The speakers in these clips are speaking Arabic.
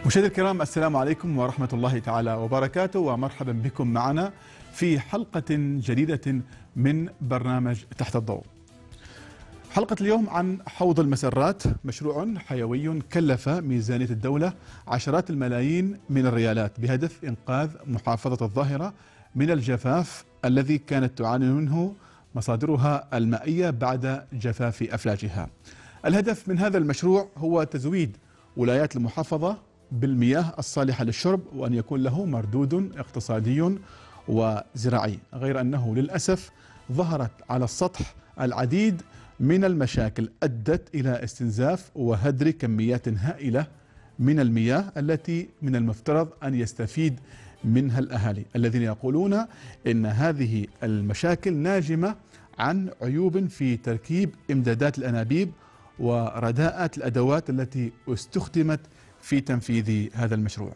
مشاهدينا الكرام، السلام عليكم ورحمة الله تعالى وبركاته، ومرحبا بكم معنا في حلقة جديدة من برنامج تحت الضوء. حلقة اليوم عن حوض المسرات، مشروع حيوي كلف ميزانية الدولة عشرات الملايين من الريالات بهدف إنقاذ محافظة الظاهرة من الجفاف الذي كانت تعاني منه مصادرها المائية بعد جفاف أفلاجها. الهدف من هذا المشروع هو تزويد ولايات المحافظة بالمياه الصالحة للشرب، وأن يكون له مردود اقتصادي وزراعي، غير أنه للأسف ظهرت على السطح العديد من المشاكل أدت إلى استنزاف وهدر كميات هائلة من المياه التي من المفترض أن يستفيد منها الأهالي، الذين يقولون إن هذه المشاكل ناجمة عن عيوب في تركيب إمدادات الأنابيب ورداءات الأدوات التي استخدمت في تنفيذ هذا المشروع.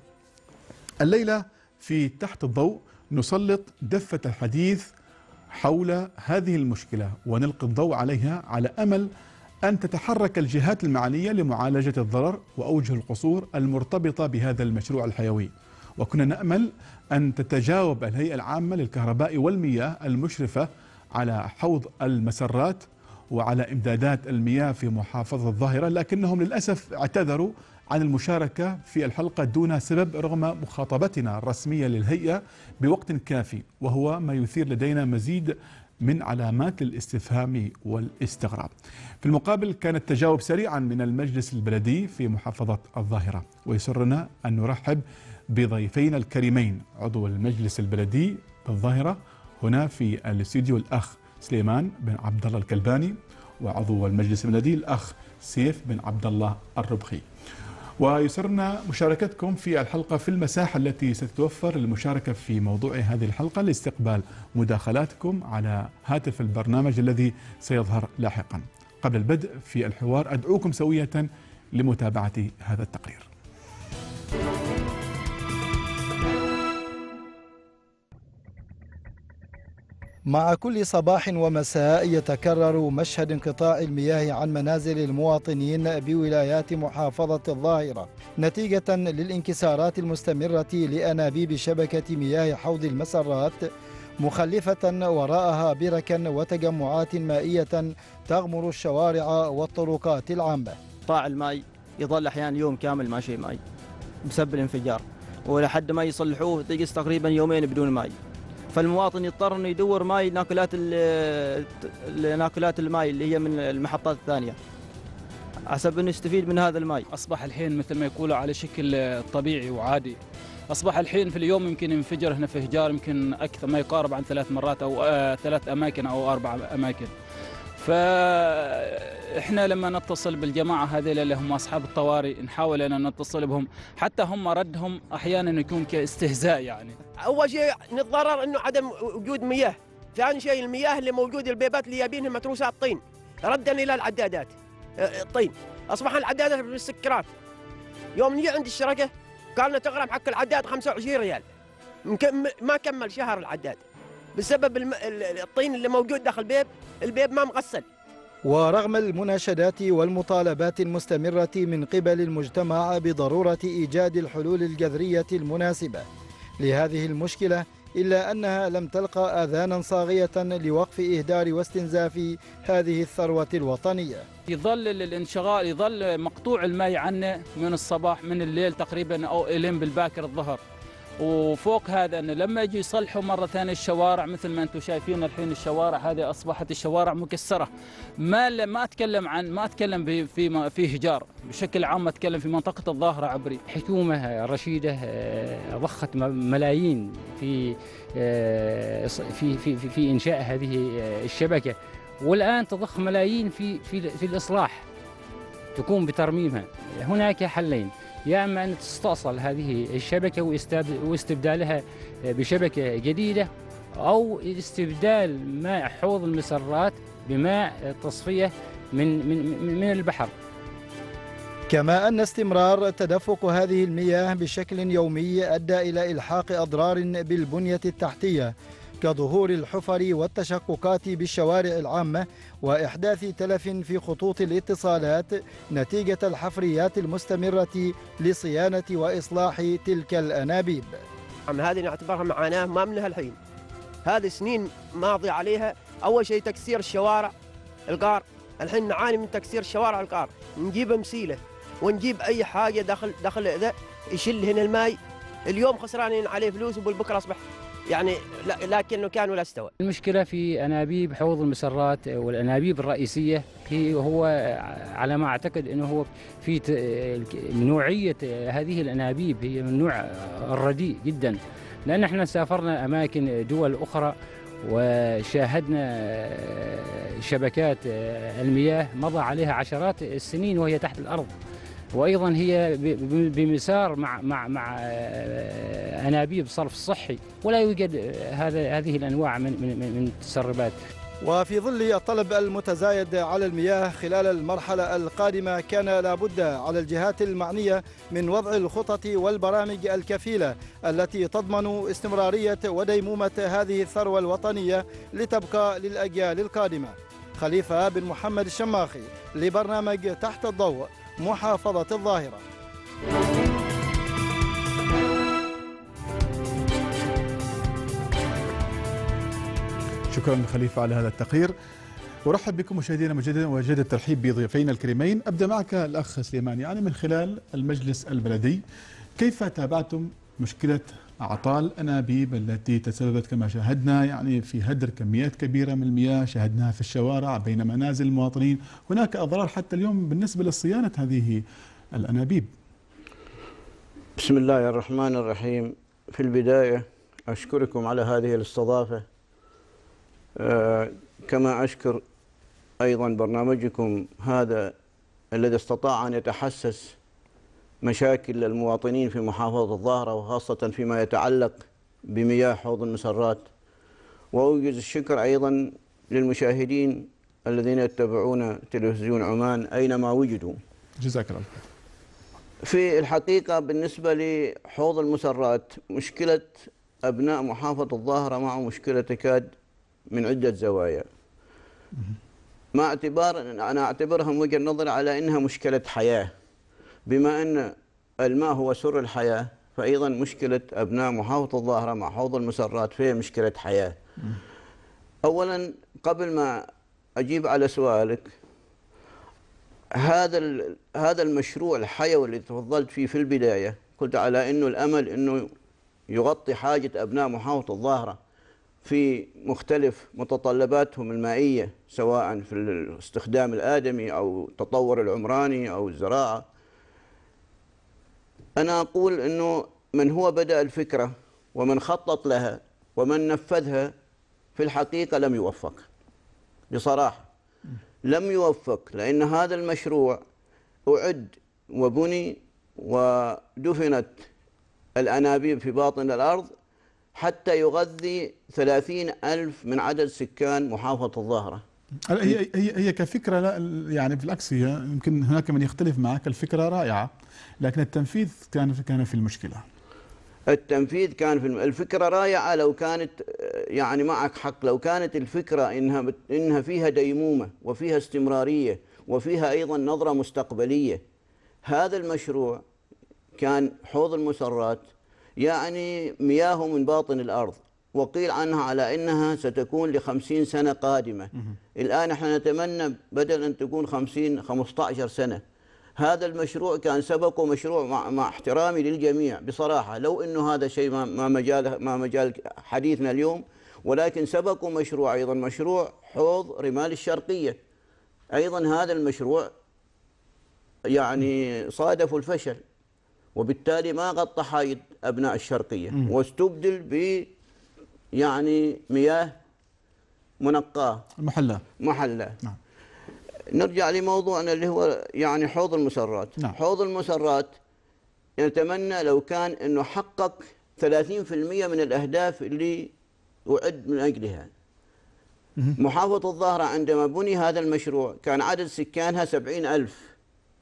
الليلة في تحت الضوء نسلط دفة الحديث حول هذه المشكلة ونلقي الضوء عليها، على أمل أن تتحرك الجهات المعنية لمعالجة الضرر وأوجه القصور المرتبطة بهذا المشروع الحيوي. وكنا نأمل أن تتجاوب الهيئة العامة للكهرباء والمياه المشرفة على حوض المسرات وعلى إمدادات المياه في محافظة الظاهرة، لكنهم للأسف اعتذروا عن المشاركة في الحلقة دون سبب رغم مخاطبتنا الرسمية للهيئة بوقت كافي، وهو ما يثير لدينا مزيد من علامات الاستفهام والاستغراب. في المقابل كان التجاوب سريعا من المجلس البلدي في محافظة الظاهرة، ويسرنا أن نرحب بضيفينا الكريمين، عضو المجلس البلدي بالظاهرة هنا في الاستوديو الأخ سليمان بن عبد الله الكلباني، وعضو المجلس البلدي الأخ سيف بن عبد الله الربخي. ويسرنا مشاركتكم في الحلقة في المساحة التي ستتوفر للمشاركة في موضوع هذه الحلقة لاستقبال مداخلاتكم على هاتف البرنامج الذي سيظهر لاحقا. قبل البدء في الحوار أدعوكم سوية لمتابعة هذا التقرير. مع كل صباح ومساء يتكرر مشهد انقطاع المياه عن منازل المواطنين بولايات محافظة الظاهرة نتيجة للانكسارات المستمرة لأنابيب شبكة مياه حوض المسرات، مخلفة وراءها بركا وتجمعات مائية تغمر الشوارع والطرقات العامة. قطاع الماء يظل أحيانا يوم كامل ماشي ماء بسبب الانفجار، ولحد ما يصلحوه تجلس تقريبا يومين بدون ماء، فالمواطن يضطر انه يدور ماي ناكلات الماي اللي هي من المحطات الثانيه حسب انه يستفيد من هذا الماي. اصبح الحين مثل ما يقولوا على شكل طبيعي وعادي، اصبح الحين في اليوم يمكن ينفجر هنا في هجار يمكن اكثر ما يقارب عن 3 مرات او 3 اماكن او 4 اماكن. فاحنا لما نتصل بالجماعه هذول اللي هم اصحاب الطوارئ نحاول ان نتصل بهم، حتى هم ردهم احيانا يكون كاستهزاء. يعني اول شيء نتضرر انه عدم وجود مياه، ثاني شيء المياه اللي موجود البيبات اللي يابينها متروسات طين ردا الى العدادات الطين، اصبح العدادات بالسكرات. يوم نجي عند الشركه قال لنا تغرم حق العداد 25 ريال، ما كمل شهر العداد بسبب الطين اللي موجود داخل البيب ما مغسل. ورغم المناشدات والمطالبات المستمرة من قبل المجتمع بضرورة إيجاد الحلول الجذرية المناسبة لهذه المشكلة، إلا أنها لم تلقى آذانا صاغية لوقف إهدار واستنزاف هذه الثروة الوطنية. يظل الانشغال، يظل مقطوع الماء عنا من الصباح من الليل تقريبا أو إلين بالباكر الظهر. وفوق هذا أن لما يجي يصلحوا مرة ثانية الشوارع مثل ما أنتم شايفين الحين الشوارع هذه أصبحت الشوارع مكسرة. ما أتكلم في هجار بشكل عام، أتكلم في منطقة الظاهرة عبري. حكومة رشيدة ضخت ملايين في إنشاء هذه الشبكة، والآن تضخ ملايين في الإصلاح، تقوم بترميمها. هناك حلين: يا اما ان تستأصل هذه الشبكه واستبدالها بشبكه جديده، او استبدال ماء حوض المسرات بماء تصفيه من البحر. كما أن استمرار تدفق هذه المياه بشكل يومي أدى إلى إلحاق أضرار بالبنية التحتية كظهور الحفر والتشققات بالشوارع العامة وإحداث تلف في خطوط الاتصالات نتيجة الحفريات المستمرة لصيانة وإصلاح تلك الأنابيب. هذه نعتبرها معاناة ما منها الحين، هذه سنين ماضي عليها. أول شيء تكسير الشوارع القار، الحين نعاني من تكسير الشوارع القار، نجيب مسيلة ونجيب أي حاجة داخل ذا يشيل هنا الماء، اليوم خسرانين عليه فلوس وبالبكرة أصبح يعني لكنه كان ولا استوى. المشكلة في أنابيب حوض المسرات والأنابيب الرئيسية هو على ما أعتقد أنه هو في نوعية هذه الأنابيب هي من نوع الرديء جدا، لأن احنا سافرنا أماكن دول أخرى وشاهدنا شبكات المياه مضى عليها عشرات السنين وهي تحت الأرض، وأيضا هي بمسار مع أنابيب صرف صحي، ولا يوجد هذه الأنواع من التسربات. وفي ظل الطلب المتزايد على المياه خلال المرحلة القادمة كان لابد على الجهات المعنية من وضع الخطط والبرامج الكفيلة التي تضمن استمرارية وديمومة هذه الثروة الوطنية لتبقى للأجيال القادمة. خليفة بن محمد الشماخي لبرنامج تحت الضوء، محافظة الظاهرة. شكرا خليفة على هذا التقرير. ورحب بكم مشاهدينا مجددا، وجد الترحيب بضيفينا الكريمين. أبدأ معك الأخ سليمان، يعني من خلال المجلس البلدي كيف تابعتم مشكلة أعطال الأنابيب التي تسببت كما شاهدنا يعني في هدر كميات كبيرة من المياه، شاهدناها في الشوارع بين منازل المواطنين، هناك أضرار حتى اليوم بالنسبة لصيانة هذه الأنابيب. بسم الله الرحمن الرحيم. في البداية أشكركم على هذه الاستضافة، كما أشكر أيضا برنامجكم هذا الذي استطاع أن يتحسس مشاكل المواطنين في محافظة الظاهرة، وخاصة فيما يتعلق بمياه حوض المسرات. وأوجز الشكر أيضا للمشاهدين الذين يتبعون تلفزيون عمان أينما وجدوا. جزاك الله. في الحقيقة بالنسبة لحوض المسرات، مشكلة أبناء محافظة الظاهرة مع مشكلة تكاد من عدة زوايا. أنا أعتبرها من وجهة نظري على أنها مشكلة حياة، بما أن الماء هو سر الحياة، فأيضا مشكلة أبناء محافظة الظاهرة مع حوض المسرات فهي مشكلة حياة. أولا قبل ما أجيب على سؤالك، هذا المشروع الحيوي اللي تفضلت فيه في البداية، قلت على أنه الأمل أنه يغطي حاجة أبناء محافظة الظاهرة في مختلف متطلباتهم المائية، سواء في الاستخدام الآدمي أو التطور العمراني أو الزراعة. أنا أقول أنه من هو بدأ الفكرة ومن خطط لها ومن نفذها في الحقيقة لم يوفق، بصراحة لم يوفق، لأن هذا المشروع أعد وبني ودفنت الأنابيب في باطن الأرض حتى يغذي 30,000 من عدد سكان محافظة الظاهرة. هي كفكرة، لا يعني بالعكس، هي يمكن هناك من يختلف معك، الفكرة رائعة، لكن التنفيذ كان في المشكلة. التنفيذ كان في الفكرة رائعة لو كانت، يعني معك حق، لو كانت الفكرة إنها فيها ديمومة وفيها استمرارية وفيها أيضا نظرة مستقبلية. هذا المشروع كان حوض المسرات يعني مياه من باطن الأرض، وقيل عنها على أنها ستكون ل50 سنة قادمة. الآن احنا نتمنى بدل أن تكون 15 سنة. هذا المشروع كان سبقه مشروع، مع احترامي للجميع بصراحة، لو أنه هذا شيء ما مجال حديثنا اليوم، ولكن سبقه مشروع أيضا، مشروع حوض رمال الشرقية. أيضا هذا المشروع يعني صادف الفشل، وبالتالي ما غطى حاجة أبناء الشرقية، واستبدل ب يعني مياه منقاة محلى. نعم. نرجع لموضوعنا اللي هو يعني حوض المسرات. نعم. حوض المسرات نتمنى لو كان أنه حقق 30% من الأهداف اللي أعد من أجلها. محافظة الظاهرة عندما بني هذا المشروع كان عدد سكانها 70,000.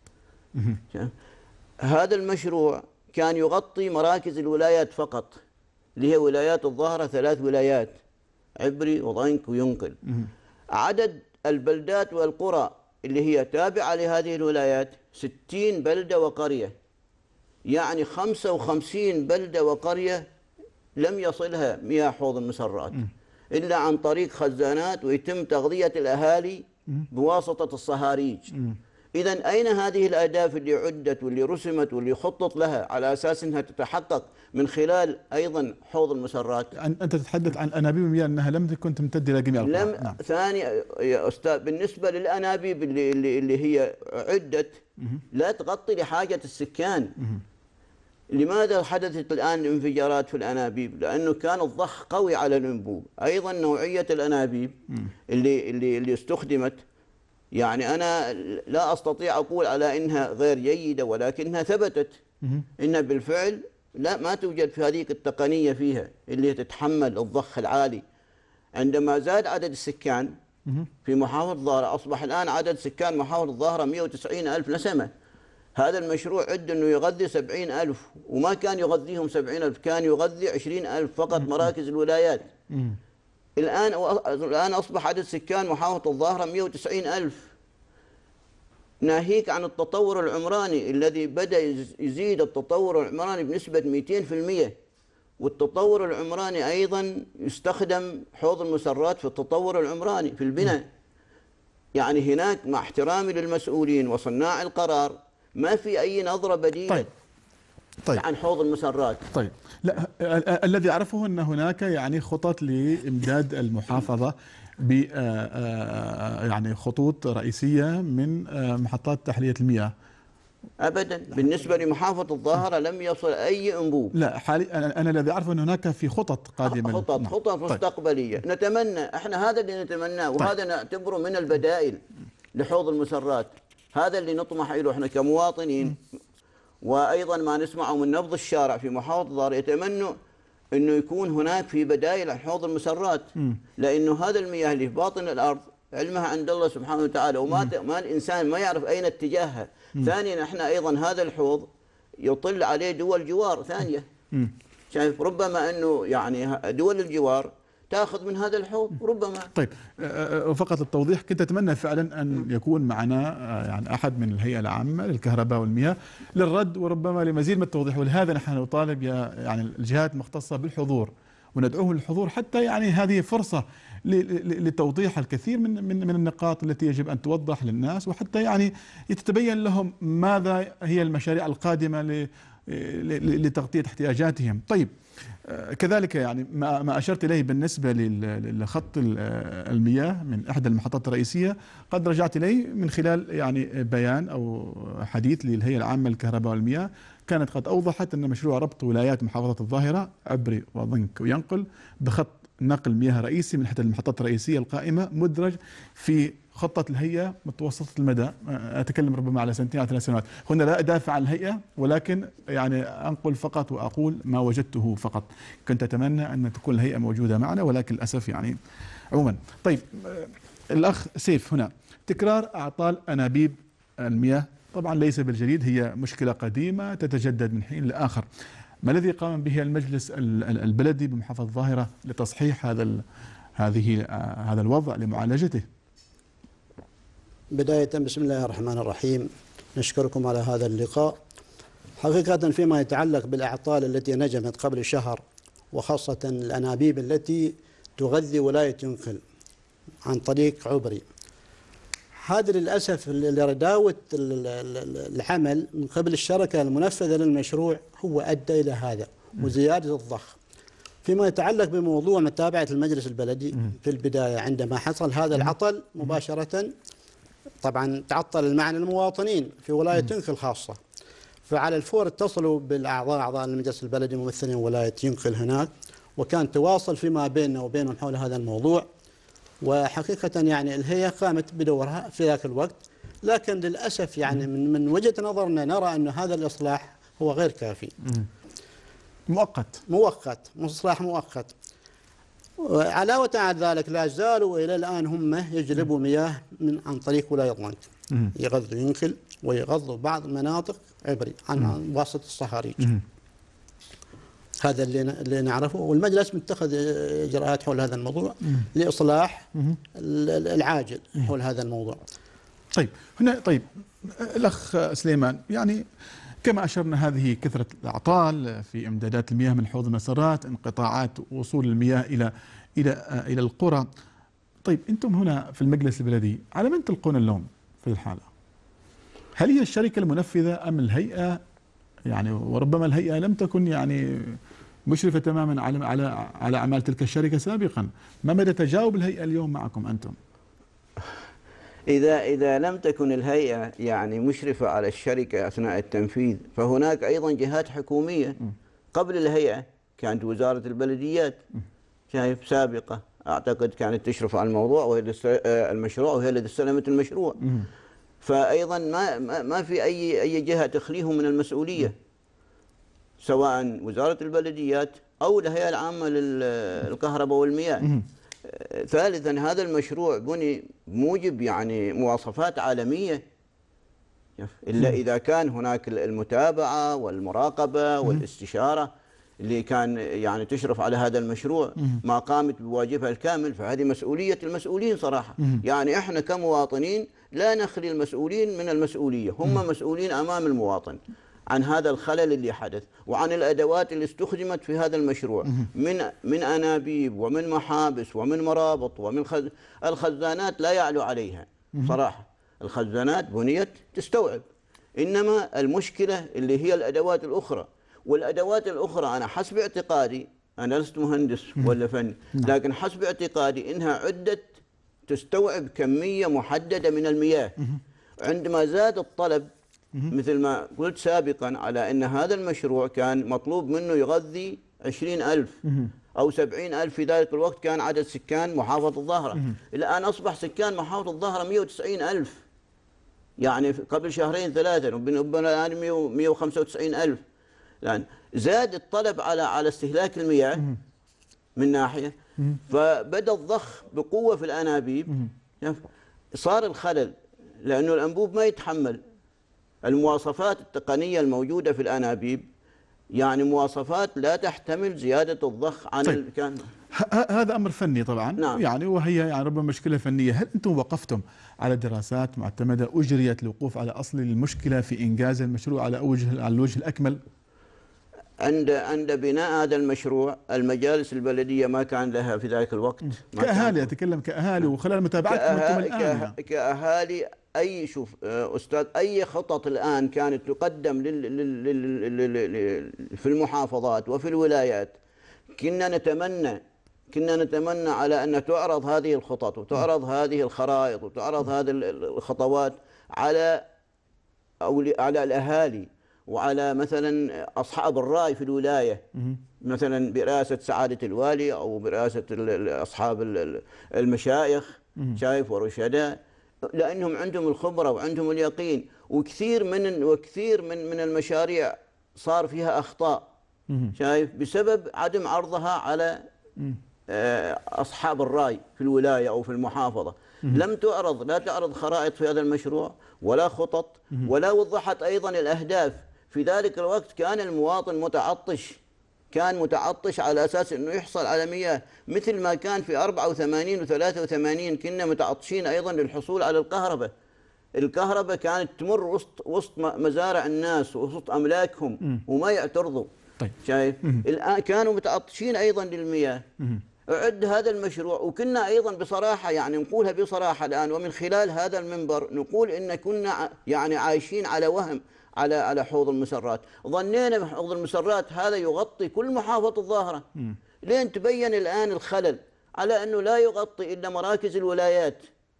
هذا المشروع كان يغطي مراكز الولايات فقط، اللي هي ولايات الظاهرة 3 ولايات، عبري وضنك وينقل. عدد البلدات والقرى اللي هي تابعة لهذه الولايات 60 بلدة وقرية، يعني 55 بلدة وقرية لم يصلها مياه حوض المسرات إلا عن طريق خزانات، ويتم تغذية الأهالي بواسطة الصهاريج. إذن أين هذه الأهداف اللي عدت واللي رسمت واللي خطط لها على أساس أنها تتحقق من خلال أيضا حوض المسرات؟ أنت تتحدث عن أنابيب المياه أنها لم تكن تمتد إلى جميع القرى. نعم. ثاني يا أستاذ، بالنسبة للأنابيب اللي هي عدت لا تغطي لحاجة السكان. لماذا حدثت الآن انفجارات في الأنابيب؟ لأنه كان الضخ قوي على الأنبوب. أيضا نوعية الأنابيب اللي استخدمت، يعني أنا لا أستطيع أقول على إنها غير جيدة، ولكنها ثبتت إنها بالفعل لا ما توجد في هذه التقنية فيها اللي تتحمل الضخ العالي. عندما زاد عدد السكان في محافظة الظاهرة، أصبح الآن عدد سكان محافظة الظاهرة 190,000 نسمة. هذا المشروع عد أنه يغذي 70,000، وما كان يغذيهم 70,000، كان يغذي 20,000 فقط مراكز الولايات. الآن أصبح عدد سكان محافظة الظاهرة 190,000، ناهيك عن التطور العمراني الذي بدأ يزيد التطور العمراني بنسبة 200%. والتطور العمراني أيضا يستخدم حوض المسرات في التطور العمراني في البناء. يعني هناك مع احترامي للمسؤولين وصناع القرار ما في أي نظرة بديلة عن حوض المسرات. طيب، لا الذي أعرفه أن هناك يعني خطط لإمداد المحافظة ب يعني خطوط رئيسية من محطات تحلية المياه. أبدا، بالنسبة لمحافظة الظاهرة لم يصل أي أنبوب. لا حاليا أنا الذي أعرفه أن هناك في خطط قادمة، خطط مستقبلية. طيب. نتمنى احنا هذا اللي نتمناه، وهذا نعتبره من البدائل لحوض المسرات. هذا اللي نطمح له احنا كمواطنين، وايضا ما نسمعه من نبض الشارع في محافظة الظاهرة، يتمنوا انه يكون هناك في بدائل عن حوض المسرات، لانه هذا المياه اللي في باطن الارض علمها عند الله سبحانه وتعالى، ما الانسان ما يعرف اين اتجاهها. ثانيا احنا ايضا هذا الحوض يطل عليه دول جوار ثانية. شايف، ربما انه يعني دول الجوار تاخذ من هذا الحوض ربما. طيب، فقط للتوضيح، كنت اتمنى فعلا ان يكون معنا يعني احد من الهيئه العامه للكهرباء والمياه للرد وربما لمزيد من التوضيح، ولهذا نحن نطالب يعني الجهات المختصه بالحضور وندعوهم للحضور، حتى يعني هذه فرصه لتوضيح الكثير من النقاط التي يجب ان توضح للناس، وحتى يعني يتبين لهم ماذا هي المشاريع القادمه لتغطيه احتياجاتهم. طيب، كذلك يعني ما أشرت إليه بالنسبة لخط المياه من إحدى المحطات الرئيسية، قد رجعت إليه من خلال يعني بيان أو حديث للهيئة العامة للكهرباء والمياه، كانت قد أوضحت أن مشروع ربط ولايات محافظة الظاهرة عبري وضنك وينقل بخط نقل مياه رئيسي من إحدى المحطات الرئيسية القائمة مدرج في خطة الهيئة متوسطة المدى. أتكلم ربما على 2 أو 3 سنوات. هنا لا أدافع عن الهيئة، ولكن يعني أنقل فقط وأقول ما وجدته فقط. كنت أتمنى أن تكون الهيئة موجودة معنا، ولكن للأسف يعني عموما. طيب، الأخ سيف، هنا تكرار أعطال أنابيب المياه طبعا ليس بالجديد، هي مشكلة قديمة تتجدد من حين لآخر. ما الذي قام به المجلس البلدي بمحافظة الظاهرة لتصحيح هذا الوضع لمعالجته؟ بداية بسم الله الرحمن الرحيم، نشكركم على هذا اللقاء. حقيقة فيما يتعلق بالأعطال التي نجمت قبل شهر، وخاصة الأنابيب التي تغذي ولاية ينقل عن طريق عبري، هذا للأسف لرداوة العمل من قبل الشركة المنفذة للمشروع هو أدى إلى هذا وزيادة الضخ. فيما يتعلق بموضوع متابعة المجلس البلدي، في البداية عندما حصل هذا العطل مباشرة طبعا تعطل المعنى المواطنين في ولاية ينقل خاصة، فعلى الفور اتصلوا أعضاء المجلس البلدي ممثلين ولاية ينقل هناك، وكان تواصل فيما بيننا وبينهم حول هذا الموضوع. وحقيقة يعني الهيئة قامت بدورها في ذاك الوقت، لكن للأسف يعني من وجهة نظرنا نرى أن هذا الإصلاح هو غير كافي. مؤقت، إصلاح مؤقت. علاوة على ذلك لا زالوا إلى الآن هم يجلبوا مياه عن طريق ولاية ضنك، يغذوا ينقل ويغذوا بعض مناطق عبري عن واسطة الصهاريج. هذا اللي نعرفه، والمجلس متخذ إجراءات حول هذا الموضوع لإصلاح العاجل حول هذا الموضوع. طيب هنا الأخ سليمان، يعني كما أشرنا هذه كثرة الأعطال في إمدادات المياه من حوض المسارات، انقطاعات وصول المياه إلى القرى. طيب أنتم هنا في المجلس البلدي على من تلقون اللوم في الحالة؟ هل هي الشركة المنفذة أم الهيئة؟ يعني وربما الهيئة لم تكن يعني مشرفة تماما على أعمال تلك الشركة سابقا. ما مدى تجاوب الهيئة اليوم معكم أنتم؟ إذا لم تكن الهيئة يعني مشرفة على الشركة أثناء التنفيذ، فهناك أيضا جهات حكومية قبل الهيئة. كانت وزارة البلديات شايف سابقة أعتقد كانت تشرف على الموضوع وهي المشروع، وهي التي استلمت المشروع. فأيضا ما في أي جهة تخليهم من المسؤولية، سواء وزارة البلديات أو الهيئة العامة للكهرباء والمياه. ثالثا هذا المشروع بني موجب يعني مواصفات عالمية، إلا إذا كان هناك المتابعة والمراقبة والاستشارة اللي كان يعني تشرف على هذا المشروع ما قامت بواجبها الكامل، فهذه مسؤولية المسؤولين صراحة. يعني احنا كمواطنين لا نخلي المسؤولين من المسؤولية، هم مسؤولين أمام المواطن عن هذا الخلل اللي حدث وعن الأدوات اللي استخدمت في هذا المشروع من أنابيب ومن محابس ومن مرابط ومن الخزانات لا يعلو عليها صراحة. الخزانات بنيت تستوعب، إنما المشكلة اللي هي الأدوات الأخرى. والأدوات الأخرى أنا حسب اعتقادي، أنا لست مهندس ولا فني، لكن حسب اعتقادي إنها عدت تستوعب كمية محددة من المياه. عندما زاد الطلب مثل ما قلت سابقا على أن هذا المشروع كان مطلوب منه يغذي 20,000 أو 70,000 في ذلك الوقت كان عدد سكان محافظة الظاهرة. الآن أصبح سكان محافظة الظاهرة 190,000، يعني قبل شهرين ثلاثة الآن 195,000. الآن زاد الطلب على استهلاك المياه من ناحية، فبدأ الضخ بقوة في الأنابيب. صار الخلل لأنه الأنبوب ما يتحمل المواصفات التقنية الموجودة في الأنابيب، يعني مواصفات لا تحتمل زيادة الضخ عن طيب. هذا أمر فني طبعا. نعم. يعني وهي يعني ربما مشكلة فنية. هل أنتم وقفتم على دراسات معتمدة أجريت للوقوف على أصل المشكلة في إنجاز المشروع على الوجه الأكمل؟ عند بناء هذا المشروع المجالس البلدية ما كان لها في ذلك الوقت كأهالي، أتكلم كأهالي وخلال متابعتكم كأهالي. شوف أستاذ، أي خطط الآن كانت تقدم في المحافظات وفي الولايات كنا نتمنى على أن تعرض هذه الخطط وتعرض هذه الخرائط وتعرض هذه الخطوات على الأهالي وعلى مثلا أصحاب الرأي في الولاية، مثلا برئاسة سعادة الوالي أو برئاسة أصحاب المشايخ شايف ورشداء، لأنهم عندهم الخبرة وعندهم اليقين. وكثير من المشاريع صار فيها أخطاء شايف بسبب عدم عرضها على أصحاب الرأي في الولاية أو في المحافظة. لا تعرض خرائط في هذا المشروع ولا خطط ولا وضحت أيضا الأهداف. في ذلك الوقت كان المواطن متعطش على أساس أنه يحصل على مياه، مثل ما كان في 84 و83 كنا متعطشين أيضا للحصول على الكهرباء كانت تمر وسط مزارع الناس وسط أملاكهم وما يعترضوا. طيب. شايف الآن كانوا متعطشين أيضا للمياه. أعد هذا المشروع وكنا أيضا بصراحة يعني نقولها بصراحة الآن ومن خلال هذا المنبر نقول إن كنا يعني عايشين على وهم على حوض المسرات. ظنينا حوض المسرات هذا يغطي كل محافظة الظاهرة، لين تبين الآن الخلل على أنه لا يغطي إلا مراكز الولايات.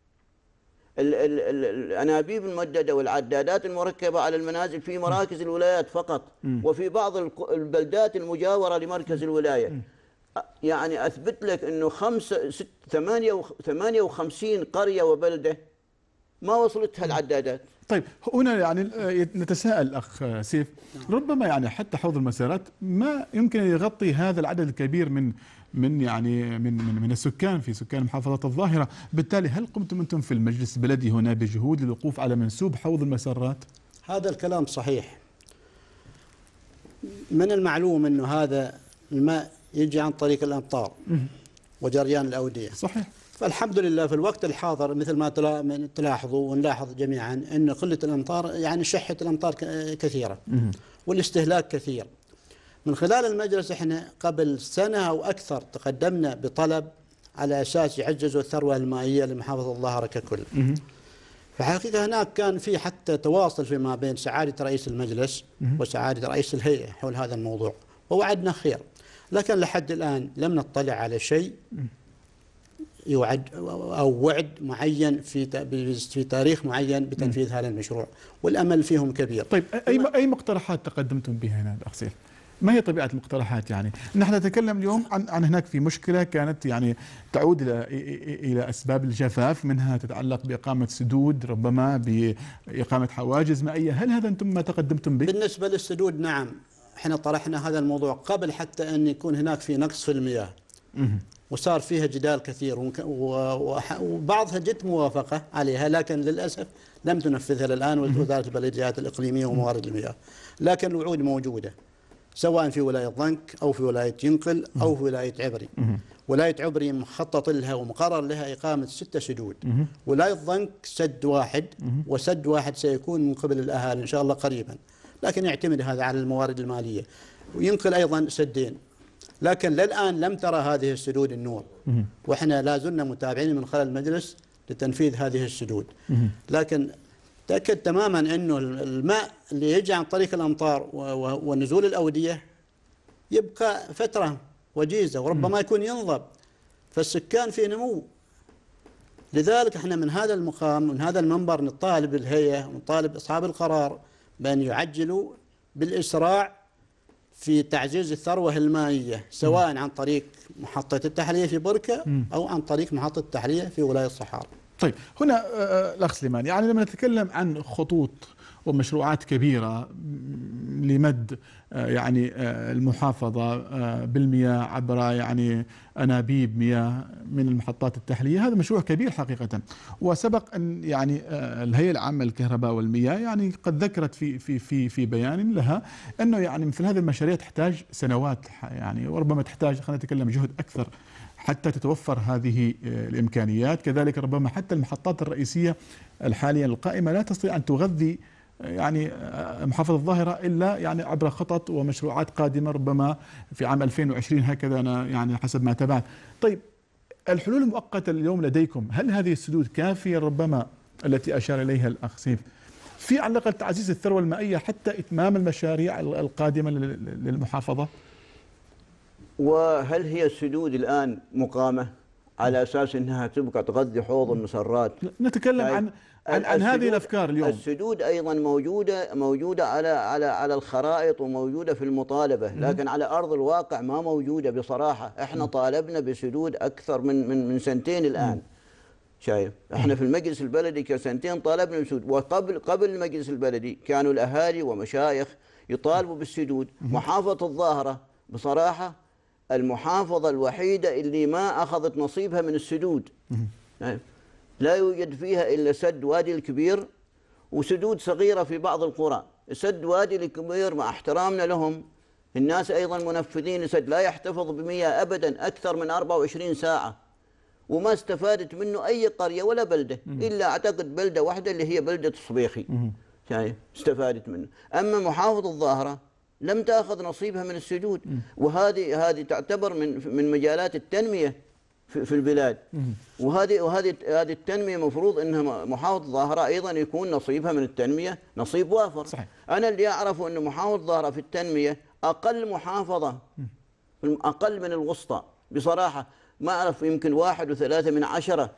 الأنابيب الممددة والعدادات المركبة على المنازل في مراكز الولايات فقط، وفي بعض البلدات المجاورة لمركز الولاية. يعني أثبت لك أنه 58 قرية وبلدة ما وصلتها العدادات. طيب هنا يعني نتساءل أخ سيف، ربما يعني حتى حوض المسارات ما يمكن أن يغطي هذا العدد الكبير من السكان في سكان محافظة الظاهرة. بالتالي هل قمتم أنتم في المجلس البلدي هنا بجهود للوقوف على منسوب حوض المسارات؟ هذا الكلام صحيح. من المعلوم أنه هذا الماء يجي عن طريق الأمطار وجريان الأودية. صحيح. فالحمد لله في الوقت الحاضر مثل ما تلاحظوا ونلاحظ جميعا أن قلة الأمطار يعني شحة الأمطار كثيرة والاستهلاك كثير. من خلال المجلس احنا قبل سنة أو أكثر تقدمنا بطلب على أساس يعززوا الثروة المائية لمحافظة الظاهرة ككل. فحقيقة هناك كان في حتى تواصل فيما بين سعادة رئيس المجلس وسعادة رئيس الهيئة حول هذا الموضوع ووعدنا خير، لكن لحد الآن لم نطلع على شيء يوعد أو وعد معين في تاريخ معين بتنفيذ هذا المشروع، والأمل فيهم كبير. طيب أي مقترحات تقدمتم بها هنا الأخ سيف؟ ما هي طبيعة المقترحات؟ يعني نحن نتكلم اليوم عن هناك في مشكلة كانت يعني تعود إلى أسباب الجفاف، منها تتعلق بإقامة سدود، ربما بإقامة حواجز مائية. هل هذا أنتم ما تقدمتم به؟ بالنسبة للسدود نعم، احنا طرحنا هذا الموضوع قبل حتى أن يكون هناك في نقص في المياه، وصار فيها جدال كثير وبعضها جت موافقة عليها، لكن للأسف لم تنفذها للآن وزارة البلديات الإقليمية وموارد المياه. لكن الوعود موجودة سواء في ولاية ضنك أو في ولاية ينقل أو في ولاية عبري. ولاية عبري مخطط لها ومقرر لها إقامة 6 سدود. ولاية ضنك سد واحد، وسد واحد سيكون من قبل الأهالي إن شاء الله قريبا، لكن يعتمد هذا على الموارد المالية. وينقل أيضا سدين، لكن للآن لم ترى هذه السدود النور، وإحنا لا زلنا متابعين من خلال المجلس لتنفيذ هذه السدود. لكن تأكد تماما أنه الماء اللي يجي عن طريق الأمطار ونزول الأودية يبقى فترة وجيزة وربما يكون ينضب، فالسكان في نمو. لذلك احنا من هذا المقام من هذا المنبر نطالب الهيئة ونطالب أصحاب القرار بأن يعجلوا بالإسراع في تعزيز الثروة المائية، سواء عن طريق محطة التحلية في بركة أو عن طريق محطة التحلية في ولاية الصحارى. طيب هنا الأخ سليمان، يعني لما نتكلم عن خطوط ومشروعات كبيرة لمد يعني المحافظة بالمياه عبر يعني أنابيب مياه من المحطات التحلية، هذا مشروع كبير حقيقة. وسبق أن يعني الهيئة العامة للكهرباء والمياه يعني قد ذكرت في بيان لها أنه يعني مثل هذه المشاريع تحتاج سنوات، يعني وربما تحتاج خلينا نتكلم جهد أكثر حتى تتوفر هذه الإمكانيات. كذلك ربما حتى المحطات الرئيسية الحالية القائمة لا تستطيع أن تغذي يعني محافظة الظاهرة إلا يعني عبر خطط ومشروعات قادمة ربما في عام 2020 هكذا أنا يعني حسب ما تابعت. طيب الحلول المؤقتة اليوم لديكم، هل هذه السدود كافية ربما التي أشار إليها الأخ سيف في على الأقل تعزيز الثروة المائية حتى إتمام المشاريع القادمة للمحافظة؟ وهل هي السدود الآن مقامة على أساس أنها تبقى تغذي حوض المسرات؟ نتكلم عن هذه الأفكار اليوم. السدود أيضا موجودة على الخرائط وموجودة في المطالبة، لكن على أرض الواقع ما موجودة بصراحة. احنا طالبنا بسدود أكثر من سنتين الآن. شايف احنا في المجلس البلدي كسنتين طالبنا بسدود، وقبل المجلس البلدي كانوا الأهالي ومشايخ يطالبوا بالسدود. محافظة الظاهرة بصراحة المحافظة الوحيدة اللي ما أخذت نصيبها من السدود. لا يوجد فيها إلا سد وادي الكبير وسدود صغيرة في بعض القرى. سد وادي الكبير مع احترامنا لهم، الناس أيضا منفذين لسد لا يحتفظ بمياه أبدا أكثر من 24 ساعة، وما استفادت منه أي قرية ولا بلدة إلا أعتقد بلدة واحدة اللي هي بلدة الصبيخي استفادت منه. أما محافظة الظاهرة لم تأخذ نصيبها من السدود، وهذه تعتبر من مجالات التنمية في البلاد. وهذه التنمية مفروض انها محافظة الظاهرة ايضا يكون نصيبها من التنمية نصيب وافر. صحيح. انا اللي اعرفه ان محافظة الظاهرة في التنمية اقل محافظة، اقل من الوسطى بصراحة. ما اعرف يمكن 1.3 من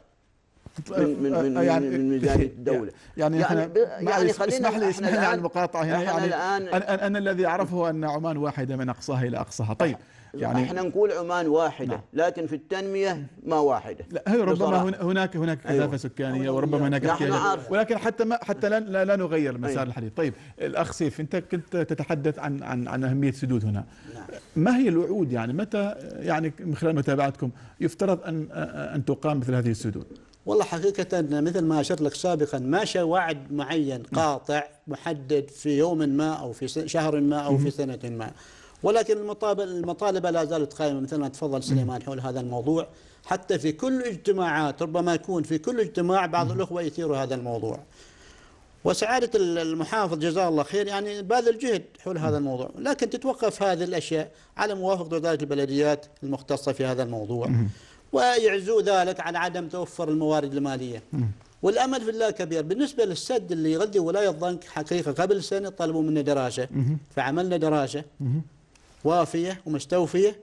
ميزانية الدولة. يعني اسمح لي على المقاطعة هنا. يعني أنا الذي أعرفه أن عمان واحدة من أقصاها إلى أقصاها. طيب يعني احنا نقول عمان واحدة، لكن في التنمية ما واحدة. لا هي ربما هناك كثافة سكانية وربما هناك احتياج، ولكن حتى لا نغير مسار الحديث. طيب الأخ سيف، أنت كنت تتحدث عن أهمية السدود هنا. ما هي الوعود؟ يعني متى يعني من خلال متابعتكم يفترض أن تقام مثل هذه السدود؟ والله حقيقة مثل ما أشرت لك سابقا ماشى وعد معين قاطع محدد في يوم ما أو في شهر ما أو في سنة ما، ولكن المطالبة لا زالت قائمة مثل ما تفضل سليمان حول هذا الموضوع. حتى في كل اجتماعات ربما يكون في كل اجتماع بعض الأخوة يثيروا هذا الموضوع. وسعادة المحافظ جزاه الله خير يعني باذل جهد حول هذا الموضوع، لكن تتوقف هذه الأشياء على موافقة وزارة البلديات المختصة في هذا الموضوع، ويعزو ذلك على عدم توفر الموارد المالية. والأمل في الله كبير. بالنسبة للسد اللي يغذي ولاية ضنك، حقيقة قبل سنة طلبوا منا دراسة، فعملنا دراسة وافية ومستوفية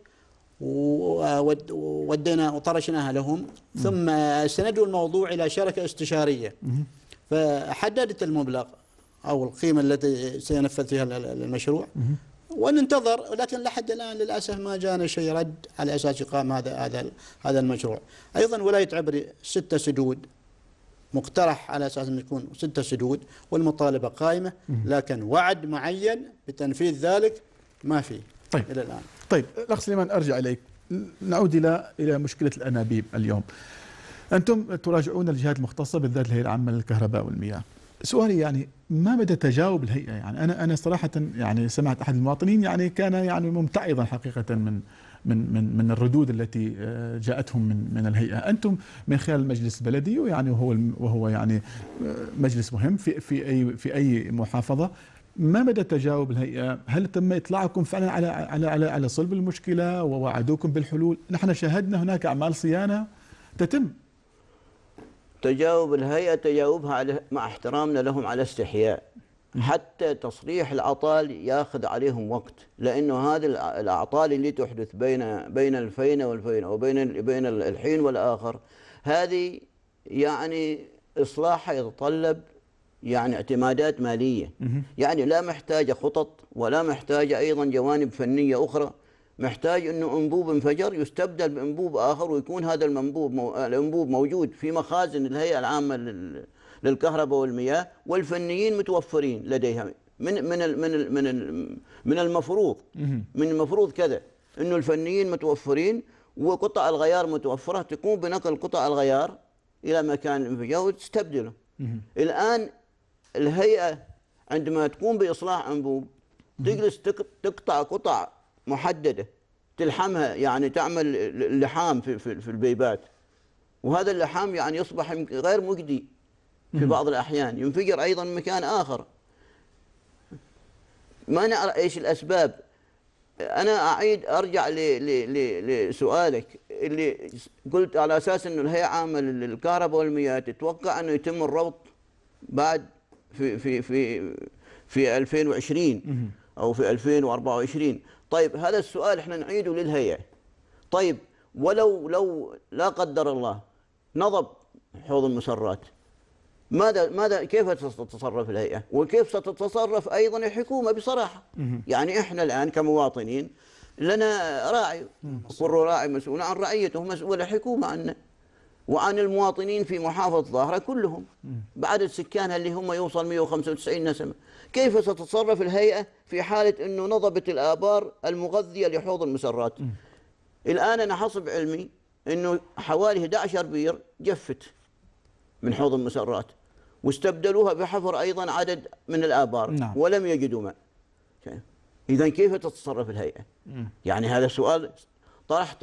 وودينا وطرشناها لهم، ثم سندوا الموضوع إلى شركة استشارية فحددت المبلغ أو القيمة التي سينفذ فيها المشروع، وننتظر. ولكن لحد الآن للأسف ما جانا شيء رد على أساس إقامة هذا المشروع. أيضا ولاية عبري 6 سدود مقترح على أساس أن يكون 6 سدود، والمطالبة قائمة، لكن وعد معين بتنفيذ ذلك ما في إلى الآن. طيب الأخ سليمان أرجع إليك، نعود إلى مشكلة الأنابيب اليوم. أنتم تراجعون الجهات المختصة بالذات الهيئة العامة للكهرباء والمياه. سؤالي يعني ما مدى تجاوب الهيئة؟ يعني أنا صراحة يعني سمعت أحد المواطنين يعني كان يعني ممتعضا حقيقة من الردود التي جاءتهم من الهيئة. أنتم من خلال المجلس البلدي يعني وهو يعني مجلس مهم في أي محافظة، ما مدى تجاوب الهيئة؟ هل تم إطلاعكم فعلا على صلب المشكلة ووعدوكم بالحلول؟ نحن شاهدنا هناك أعمال صيانة تتم. تجاوب الهيئة تجاوبها مع احترامنا لهم على استحياء. حتى تصريح الأعطال ياخذ عليهم وقت، لأنه هذه الأعطال اللي تحدث بين الفينة والفينة وبين الحين والآخر، هذه يعني إصلاحها يتطلب يعني اعتمادات مالية، يعني لا محتاجة خطط ولا محتاجة أيضا جوانب فنية أخرى، محتاج أنه أنبوب انفجر يستبدل بأنبوب آخر، ويكون هذا الأنبوب موجود في مخازن الهيئة العامة للكهرباء والمياه، والفنيين متوفرين لديها. من المفروض كذا أنه الفنيين متوفرين وقطع الغيار متوفرة، تقوم بنقل قطع الغيار إلى مكان الانفجار وتستبدله. الآن الهيئة عندما تقوم بإصلاح أنبوب تجلس تقطع قطع محددة تلحمها، يعني تعمل اللحام في البيبات، وهذا اللحام يعني يصبح غير مجدي في بعض الأحيان، ينفجر أيضا مكان آخر. ما نعرف إيش الأسباب. أنا أرجع لسؤالك اللي قلت على أساس أنه الهيئة العامة للكهرباء والمياه تتوقع أنه يتم الربط بعد في 2020 أو في 2024. طيب هذا السؤال احنا نعيده للهيئة. طيب ولو لا قدر الله نضب حوض المسرات، ماذا كيف ستتصرف الهيئة؟ وكيف ستتصرف أيضا الحكومة بصراحة؟ يعني احنا الآن كمواطنين لنا راعي، كل راعي مسؤول عن رعيته، مسؤول الحكومة عنه وعن المواطنين في محافظة ظاهرة كلهم بعدد سكانها اللي هم يوصل 195 نسمة. كيف ستتصرف الهيئة في حالة أنه نضبت الآبار المغذية لحوض المسرات؟ الآن أنا حسب علمي أنه حوالي 11 بير جفت من حوض المسرات، واستبدلوها بحفر أيضا عدد من الآبار. نعم. ولم يجدوا ماء. إذن كيف تتصرف الهيئة؟ يعني هذا سؤال طرحته،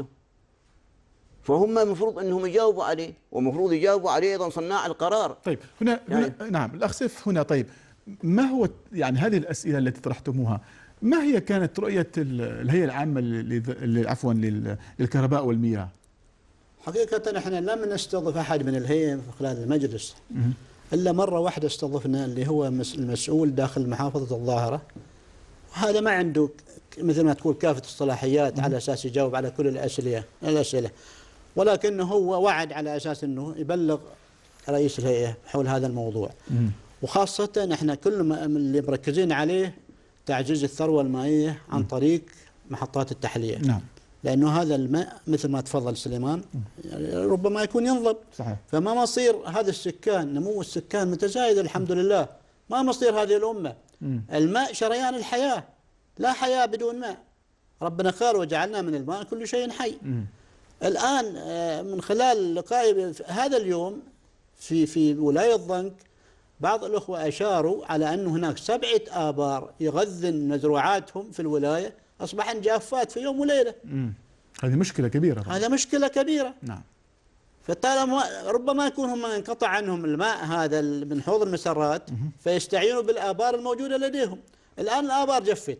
فهم المفروض أنهم يجاوبوا عليه، ومفروض يجاوبوا عليه أيضا صناع القرار. طيب هنا نعم الأخ سيف هنا. طيب ما هو يعني هذه الأسئلة التي طرحتموها، ما هي كانت رؤية الهيئة العامة عفوا للكهرباء والمياه؟ حقيقة احنا لم نستضف أحد من الهيئة خلال المجلس إلا مرة واحدة استضفنا اللي هو المسؤول داخل محافظة الظاهرة، وهذا ما عنده مثل ما تقول كافة الصلاحيات على أساس يجاوب على كل الأسئلة، ولكنه هو وعد على أساس أنه يبلغ رئيس الهيئة حول هذا الموضوع. وخاصة احنا كل ما اللي مركزين عليه تعزيز الثروة المائية عن طريق محطات التحلية. نعم. لأنه هذا الماء مثل ما تفضل سليمان ربما يكون ينضب. صحيح. فما مصير هذا السكان، نمو السكان متزايد الحمد لله، ما مصير هذه الأمة. الماء شريان الحياة، لا حياة بدون ماء. ربنا قال وجعلنا من الماء كل شيء حي. الآن من خلال لقائي هذا اليوم في ولاية ضنك بعض الأخوة أشاروا على أن هناك 7 آبار يغذن مزروعاتهم في الولاية أصبحن جافات في يوم وليلة. هذه مشكلة كبيرة. هذا مشكلة كبيرة. نعم. فطالما ربما يكون هم انقطع عنهم الماء هذا من حوض المسرات فيستعينوا بالآبار الموجودة لديهم. الآن الآبار جفت،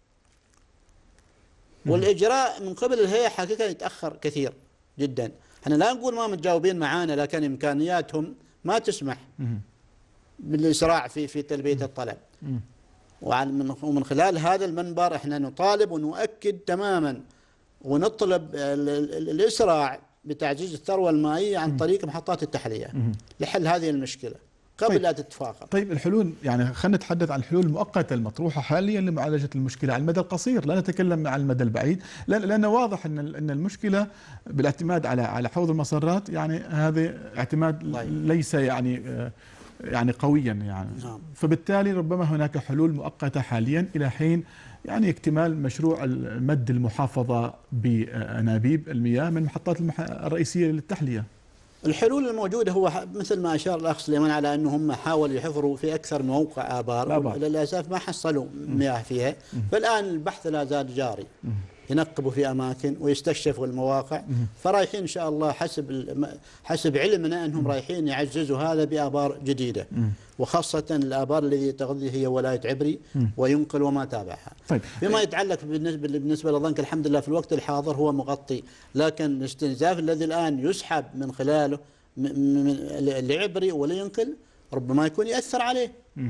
والإجراء من قبل الهيئة حقيقة يتأخر كثير جدا. احنا لا نقول ما متجاوبين معانا، لكن إمكانياتهم ما تسمح بالإسراع في تلبية الطلب. ومن خلال هذا المنبر احنا نطالب ونؤكد تماما ونطلب الإسراع بتعزيز الثروة المائية عن طريق محطات التحلية لحل هذه المشكلة قبل لا تتفاقم. طيب الحلول، يعني خلينا نتحدث عن الحلول المؤقتة المطروحة حاليا لمعالجة المشكلة على المدى القصير، لا نتكلم عن المدى البعيد، لأن واضح أن المشكلة بالاعتماد على حوض المسرات، يعني هذا اعتماد ليس يعني قويا يعني. فبالتالي ربما هناك حلول مؤقتة حاليا إلى حين يعني اكتمال مشروع مد المحافظة بأنابيب المياه من المحطات الرئيسية للتحلية. الحلول الموجودة هو مثل ما أشار الأخ سليمان على أنه هم حاولوا يحفروا في أكثر من موقع آبار، للأسف ما حصلوا مياه فيها. فالآن البحث لا زال جاري، ينقبوا في أماكن ويستكشفوا المواقع. فرايحين إن شاء الله حسب علمنا أنهم رايحين يعززوا هذا بآبار جديدة، وخاصة الآبار التي تغذي هي ولاية عبري وينقل وما تابعها. طيب. فيما يتعلق بالنسبة للضنك الحمد لله في الوقت الحاضر هو مغطي، لكن الاستنزاف الذي الآن يسحب من خلاله لعبري ولينقل ربما يكون يأثر عليه.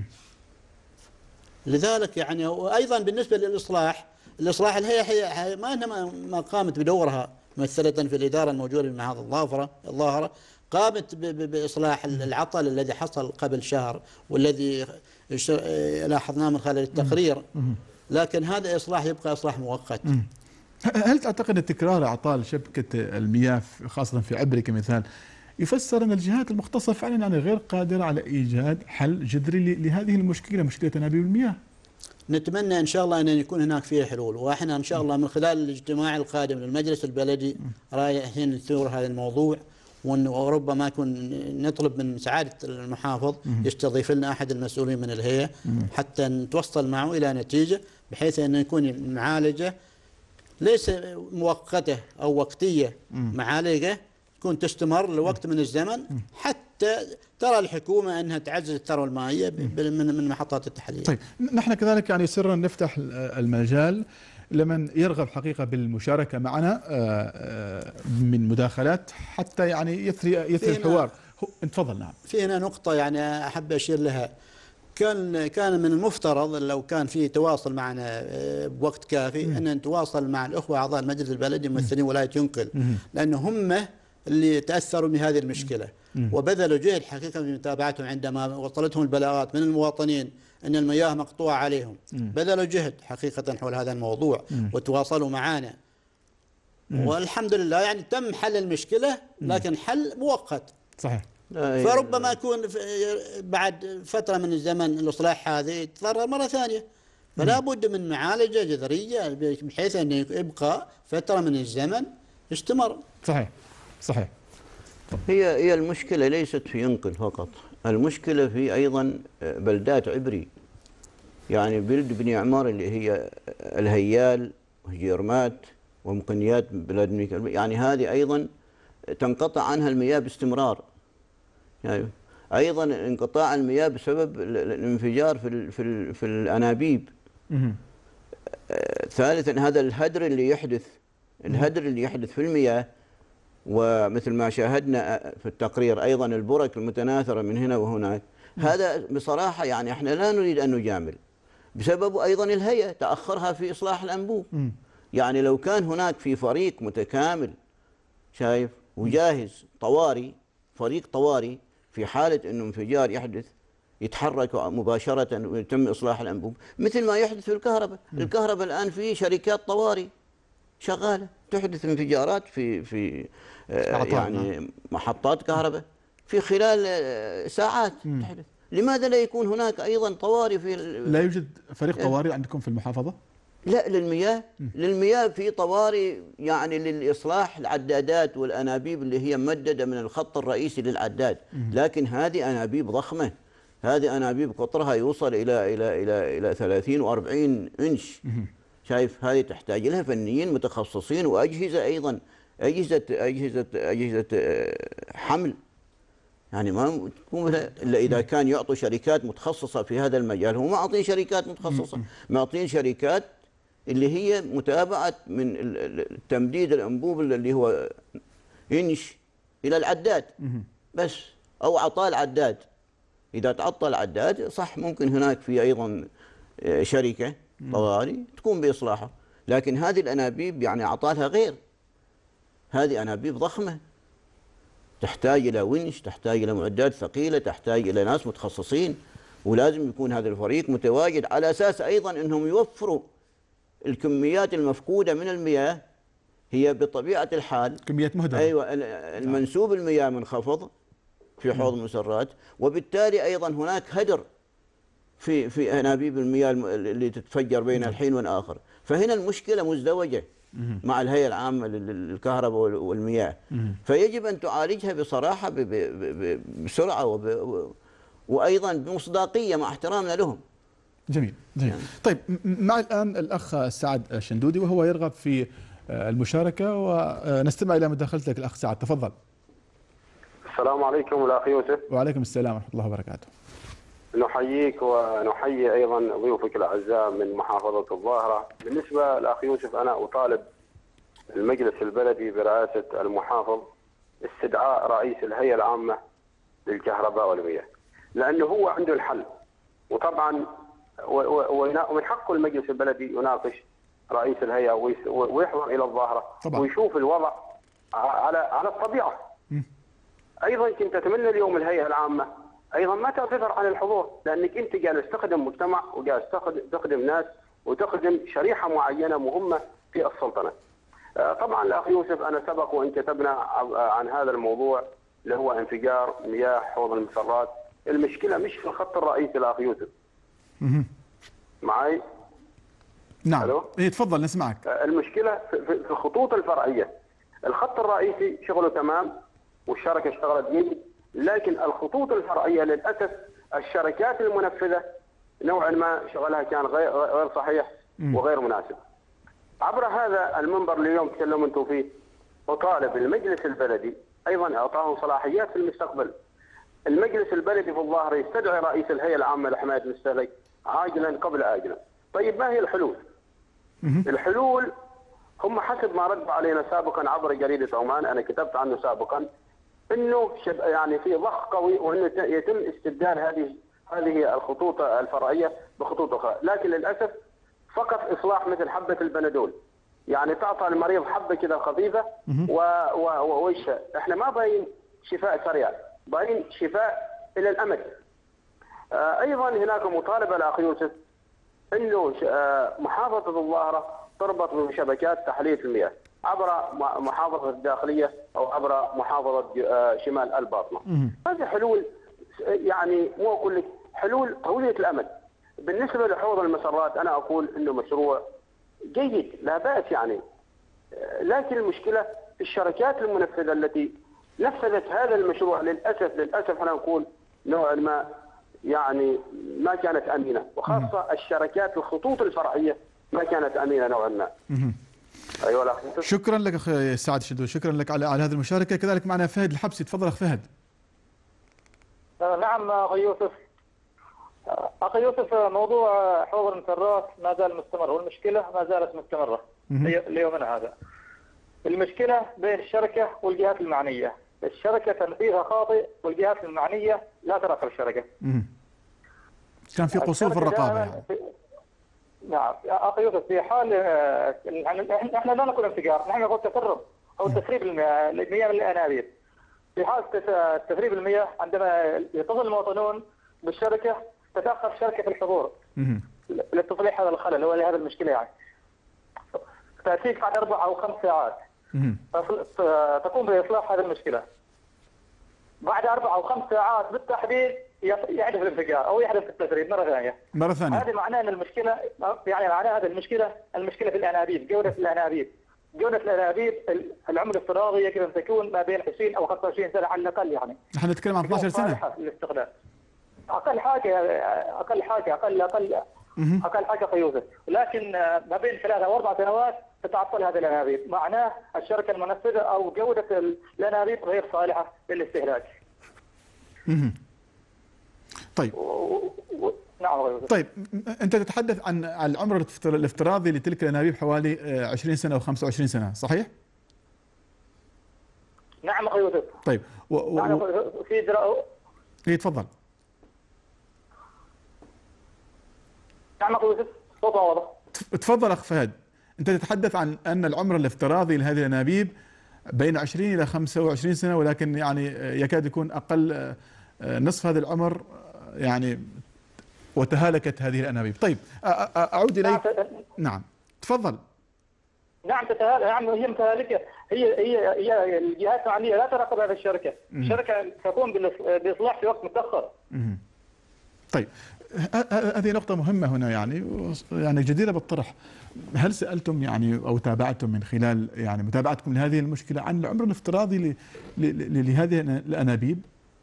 لذلك يعني وأيضا بالنسبة للإصلاح، الهيئة ما قامت بدورها ممثلة في الإدارة الموجودة بمعهد الظاهرة قامت بإصلاح العطل الذي حصل قبل شهر والذي لاحظناه من خلال التقرير، لكن هذا إصلاح يبقى إصلاح مؤقت. هل تعتقد أن تكرار أعطال شبكة المياه خاصة في عبري كمثال يفسر أن الجهات المختصة فعلا يعني غير قادرة على إيجاد حل جذري لهذه المشكلة، مشكلة أنابيب المياه؟ نتمنى إن شاء الله أن يكون هناك فيه حلول، وإحنا إن شاء الله من خلال الاجتماع القادم للمجلس البلدي رايحين نثور هذا الموضوع، وربما يكون نطلب من سعادة المحافظ يستضيف لنا أحد المسؤولين من الهيئة حتى نتوصل معه إلى نتيجة، بحيث أن يكون المعالجة ليس مؤقتة أو وقتية، معالجة تكون تستمر لوقت من الزمن حتى ترى الحكومة أنها تعزز الثروة المائية من محطات التحلية. طيب نحن كذلك يعني سرا نفتح المجال لمن يرغب حقيقة بالمشاركة معنا من مداخلات حتى يعني يثري الحوار. تفضل. نعم. في هنا نقطة يعني أحب أشير لها. كان من المفترض لو كان في تواصل معنا بوقت كافي أن نتواصل مع الأخوة أعضاء المجلس البلدي ممثلين ولاية ينقل، لأن هم اللي تأثروا بهذه المشكلة وبذلوا جهد حقيقة في متابعتهم عندما وصلتهم البلاغات من المواطنين أن المياه مقطوعة عليهم. بذلوا جهد حقيقة حول هذا الموضوع وتواصلوا معنا، والحمد لله يعني تم حل المشكلة، لكن حل مؤقت. صحيح. فربما يكون بعد فترة من الزمن الإصلاح هذا يتضرر مرة ثانية، فلا بد من معالجة جذرية بحيث أن يبقى فترة من الزمن يستمر. صحيح. هي المشكلة ليست في ينقل فقط، المشكلة في أيضا بلدات عبري، يعني بلد بني عمار اللي هي الهيال وجيرمات ومقنيات بلاد ميكال، يعني هذه أيضا تنقطع عنها المياه باستمرار. يعني أيضا انقطاع المياه بسبب الانفجار في الأنابيب. ثالثا هذا الهدر اللي يحدث في المياه، ومثل ما شاهدنا في التقرير أيضا البرك المتناثرة من هنا وهناك. هذا بصراحة يعني احنا لا نريد أن نجامل، بسبب أيضا الهيئة تأخرها في إصلاح الأنبوب. يعني لو كان هناك في فريق متكامل شايف وجاهز فريق طوارئ في حالة أنه انفجار يحدث يتحرك مباشرة ويتم إصلاح الأنبوب، مثل ما يحدث في الكهرباء الآن في شركات طوارئ شغالة تحدث انفجارات في يعني محطات كهرباء في خلال ساعات تحدث. لماذا لا يكون هناك أيضا طوارئ لا يوجد فريق طوارئ عندكم في المحافظة؟ لا، للمياه في طوارئ، يعني للإصلاح العدادات والأنابيب اللي هي ممددة من الخط الرئيسي للعداد، لكن هذه أنابيب ضخمة، هذه أنابيب قطرها يوصل إلى 30 و40 إنش، شايف هذه تحتاج لها فنيين متخصصين وأجهزة أيضا، أجهزة حمل، يعني ما تكون إلا إذا كان يعطوا شركات متخصصة في هذا المجال. هم ما أعطين شركات متخصصة، معطين شركات اللي هي متابعة من التمديد الأنبوب اللي هو ينش إلى العداد بس، أو عطاء العداد. إذا تعطل العداد صح ممكن هناك في أيضا شركة طوارئ تقوم بإصلاحه، لكن هذه الأنابيب يعني عطالها غير، هذه أنابيب ضخمة تحتاج إلى ونش، تحتاج إلى معدات ثقيلة، تحتاج إلى ناس متخصصين، ولازم يكون هذا الفريق متواجد على أساس أيضا أنهم يوفروا الكميات المفقودة من المياه. هي بطبيعة الحال كميات مهدرة. أيوة، المنسوب المياه منخفض في حوض المسرات، وبالتالي أيضا هناك هدر في أنابيب المياه اللي تتفجر بين الحين والآخر. فهنا المشكلة مزدوجة مع الهيئة العامة للكهرباء والمياه، فيجب أن تعالجها بصراحة بسرعة وأيضا بمصداقية مع احترامنا لهم. جميل جميل. طيب مع الآن الأخ سعد الشندودي وهو يرغب في المشاركة، ونستمع إلى مداخلتك الأخ سعد، تفضل. السلام عليكم الأخ يوسف. وعليكم السلام ورحمة الله وبركاته. نحييك ونحيي أيضا ضيوفك الأعزاء من محافظة الظاهرة. بالنسبة لأخ يوسف، أنا أطالب المجلس البلدي برئاسة المحافظ استدعاء رئيس الهيئة العامة للكهرباء والمياه، لأنه هو عنده الحل، وطبعا ومن حقه المجلس البلدي يناقش رئيس الهيئة ويحضر إلى الظاهرة ويشوف الوضع على الطبيعة. أيضا كنت أتمنى اليوم الهيئة العامة أيضا ما تعتذر عن الحضور، لأنك أنت جالس تخدم مجتمع وجالس تخدم ناس وتخدم شريحة معينة مهمة في السلطنة. طبعا الأخ يوسف، أنا سبق وإن كتبنا عن هذا الموضوع اللي هو انفجار مياه حوض المسرات. المشكلة مش في الخط الرئيسي الأخ يوسف. معي؟ نعم. إيه تفضل نسمعك. المشكلة في الخطوط الفرعية. الخط الرئيسي شغله تمام والشركة اشتغلت جيد، لكن الخطوط الفرعية للأسف الشركات المنفذة نوعا ما شغلها كان غير صحيح وغير مناسب. عبر هذا المنبر اليوم تكلموا انتم فيه، أطالب المجلس البلدي أيضا أعطاه صلاحيات في المستقبل. المجلس البلدي في الظاهرة يستدعي رئيس الهيئة العامة لحماية المستهلك عاجلا قبل آجلا. طيب ما هي الحلول؟ الحلول هم حسب ما ردوا علينا سابقا عبر جريدة عمان، أنا كتبت عنه سابقا، انه يعني في ضغط قوي وانه يتم استبدال هذه الخطوط الفرعيه بخطوط اخرى، لكن للاسف فقط اصلاح مثل حبه البنادول، يعني تعطى المريض حبه كذا خفيفه ويشفى. احنا ما باين شفاء سريع، باين شفاء الى الامد. ايضا هناك مطالبه الاخ يوسف انه محافظه الظاهره تربط بشبكات تحليه المياه عبر محافظة الداخلية أو عبر محافظة شمال الباطنة. هذه حلول يعني مو أقول لك حلول طويلة الأمد. بالنسبة لحوض المسرات أنا أقول إنه مشروع جيد لا بأس يعني، لكن المشكلة في الشركات المنفذة التي نفذت هذا المشروع. للأسف أنا أقول نوعا ما يعني ما كانت أمينة، وخاصة الشركات الخطوط الفرعية ما كانت أمينة نوعا ما. أيوة. شكرا لك أخي سعد الشندودي، شكرا لك على هذه المشاركة. كذلك معنا فهد الحبسي، تفضل أخ فهد. نعم أخي يوسف. أخي يوسف، موضوع حوض المسرات ما زال مستمر، والمشكلة ما زالت مستمرة ليومنا هذا. المشكلة بين الشركة والجهات المعنية، الشركة تنفيذها خاطئ والجهات المعنية لا تراقب الشركة. كان في قصور في الرقابة يعني. نعم أخي يوسف، في حال احنا لا نقول انفجار، نحن نقول تسرب أو تسريب المياه من الأنابيب. في حال تسريب المياه عندما يتصل المواطنون بالشركة تتأخر الشركة في الحضور لتصليح هذا الخلل ولا هذا المشكلة، يعني تأتيك بعد 4 أو 5 ساعات تقوم بإصلاح هذه المشكلة. بعد 4 أو 5 ساعات بالتحديد يحدث الانفجار أو يحدث التسريب مرة ثانية. هذه معناه أن المشكلة، يعني معناه هذه المشكلة في الأنابيب، جودة الأنابيب. العمر الافتراضي يجب أن تكون ما بين 20 أو 25 سنة على الأقل، يعني نحن نتكلم عن 12 سنة للاستخدام. أقل حاجة اقل حاجه اخي يوسف، لكن ما بين 3 أو 4 سنوات تتعطل هذه الانابيب، معناه الشركه المنفذه او جوده الانابيب غير صالحه للاستهلاك. طيب نعم أخي يوسف. طيب انت تتحدث عن العمر الافتراضي لتلك الانابيب حوالي 20 سنه او 25 سنه، صحيح؟ نعم اخي يوسف. طيب نعم في اي تفضل. نعم اخي يوسف، صوت واضح. تفضل اخ فهد. انت تتحدث عن ان العمر الافتراضي لهذه الانابيب بين 20 الى 25 سنه، ولكن يعني يكاد يكون اقل نصف هذا العمر يعني وتهالكت هذه الانابيب. طيب اعود اليك. نعم تفضل. نعم تتهالك، نعم هي متهالكه، هي الجهات المعنيه لا تراقب هذه الشركه، الشركه تقوم بالاصلاح في وقت متاخر. طيب هذه نقطة مهمة هنا، يعني جديرة بالطرح. هل سألتم يعني أو تابعتم من خلال يعني متابعتكم لهذه المشكلة عن العمر الافتراضي لهذه الأنابيب؟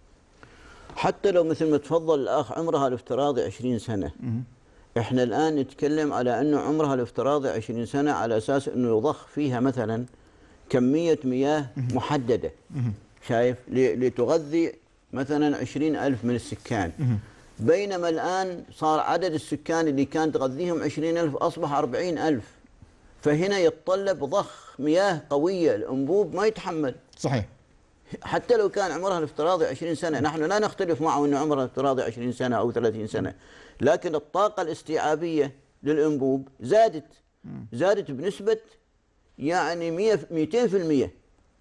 حتى لو مثل ما تفضل الأخ عمرها الافتراضي 20 سنة، احنا الآن نتكلم على أنه عمرها الافتراضي 20 سنة على أساس أنه يضخ فيها مثلا كمية مياه محددة، شايف، لتغذي مثلا 20,000 من السكان. بينما الآن صار عدد السكان اللي كان تغذيهم 20,000 أصبح 40,000، فهنا يتطلب ضخ مياه قوية، الأنبوب ما يتحمل. صحيح. حتى لو كان عمرها الافتراضي 20 سنة، نحن لا نختلف معه أنه عمرها الافتراضي 20 سنة أو 30 سنة، لكن الطاقة الاستيعابية للأنبوب زادت بنسبة يعني 200%.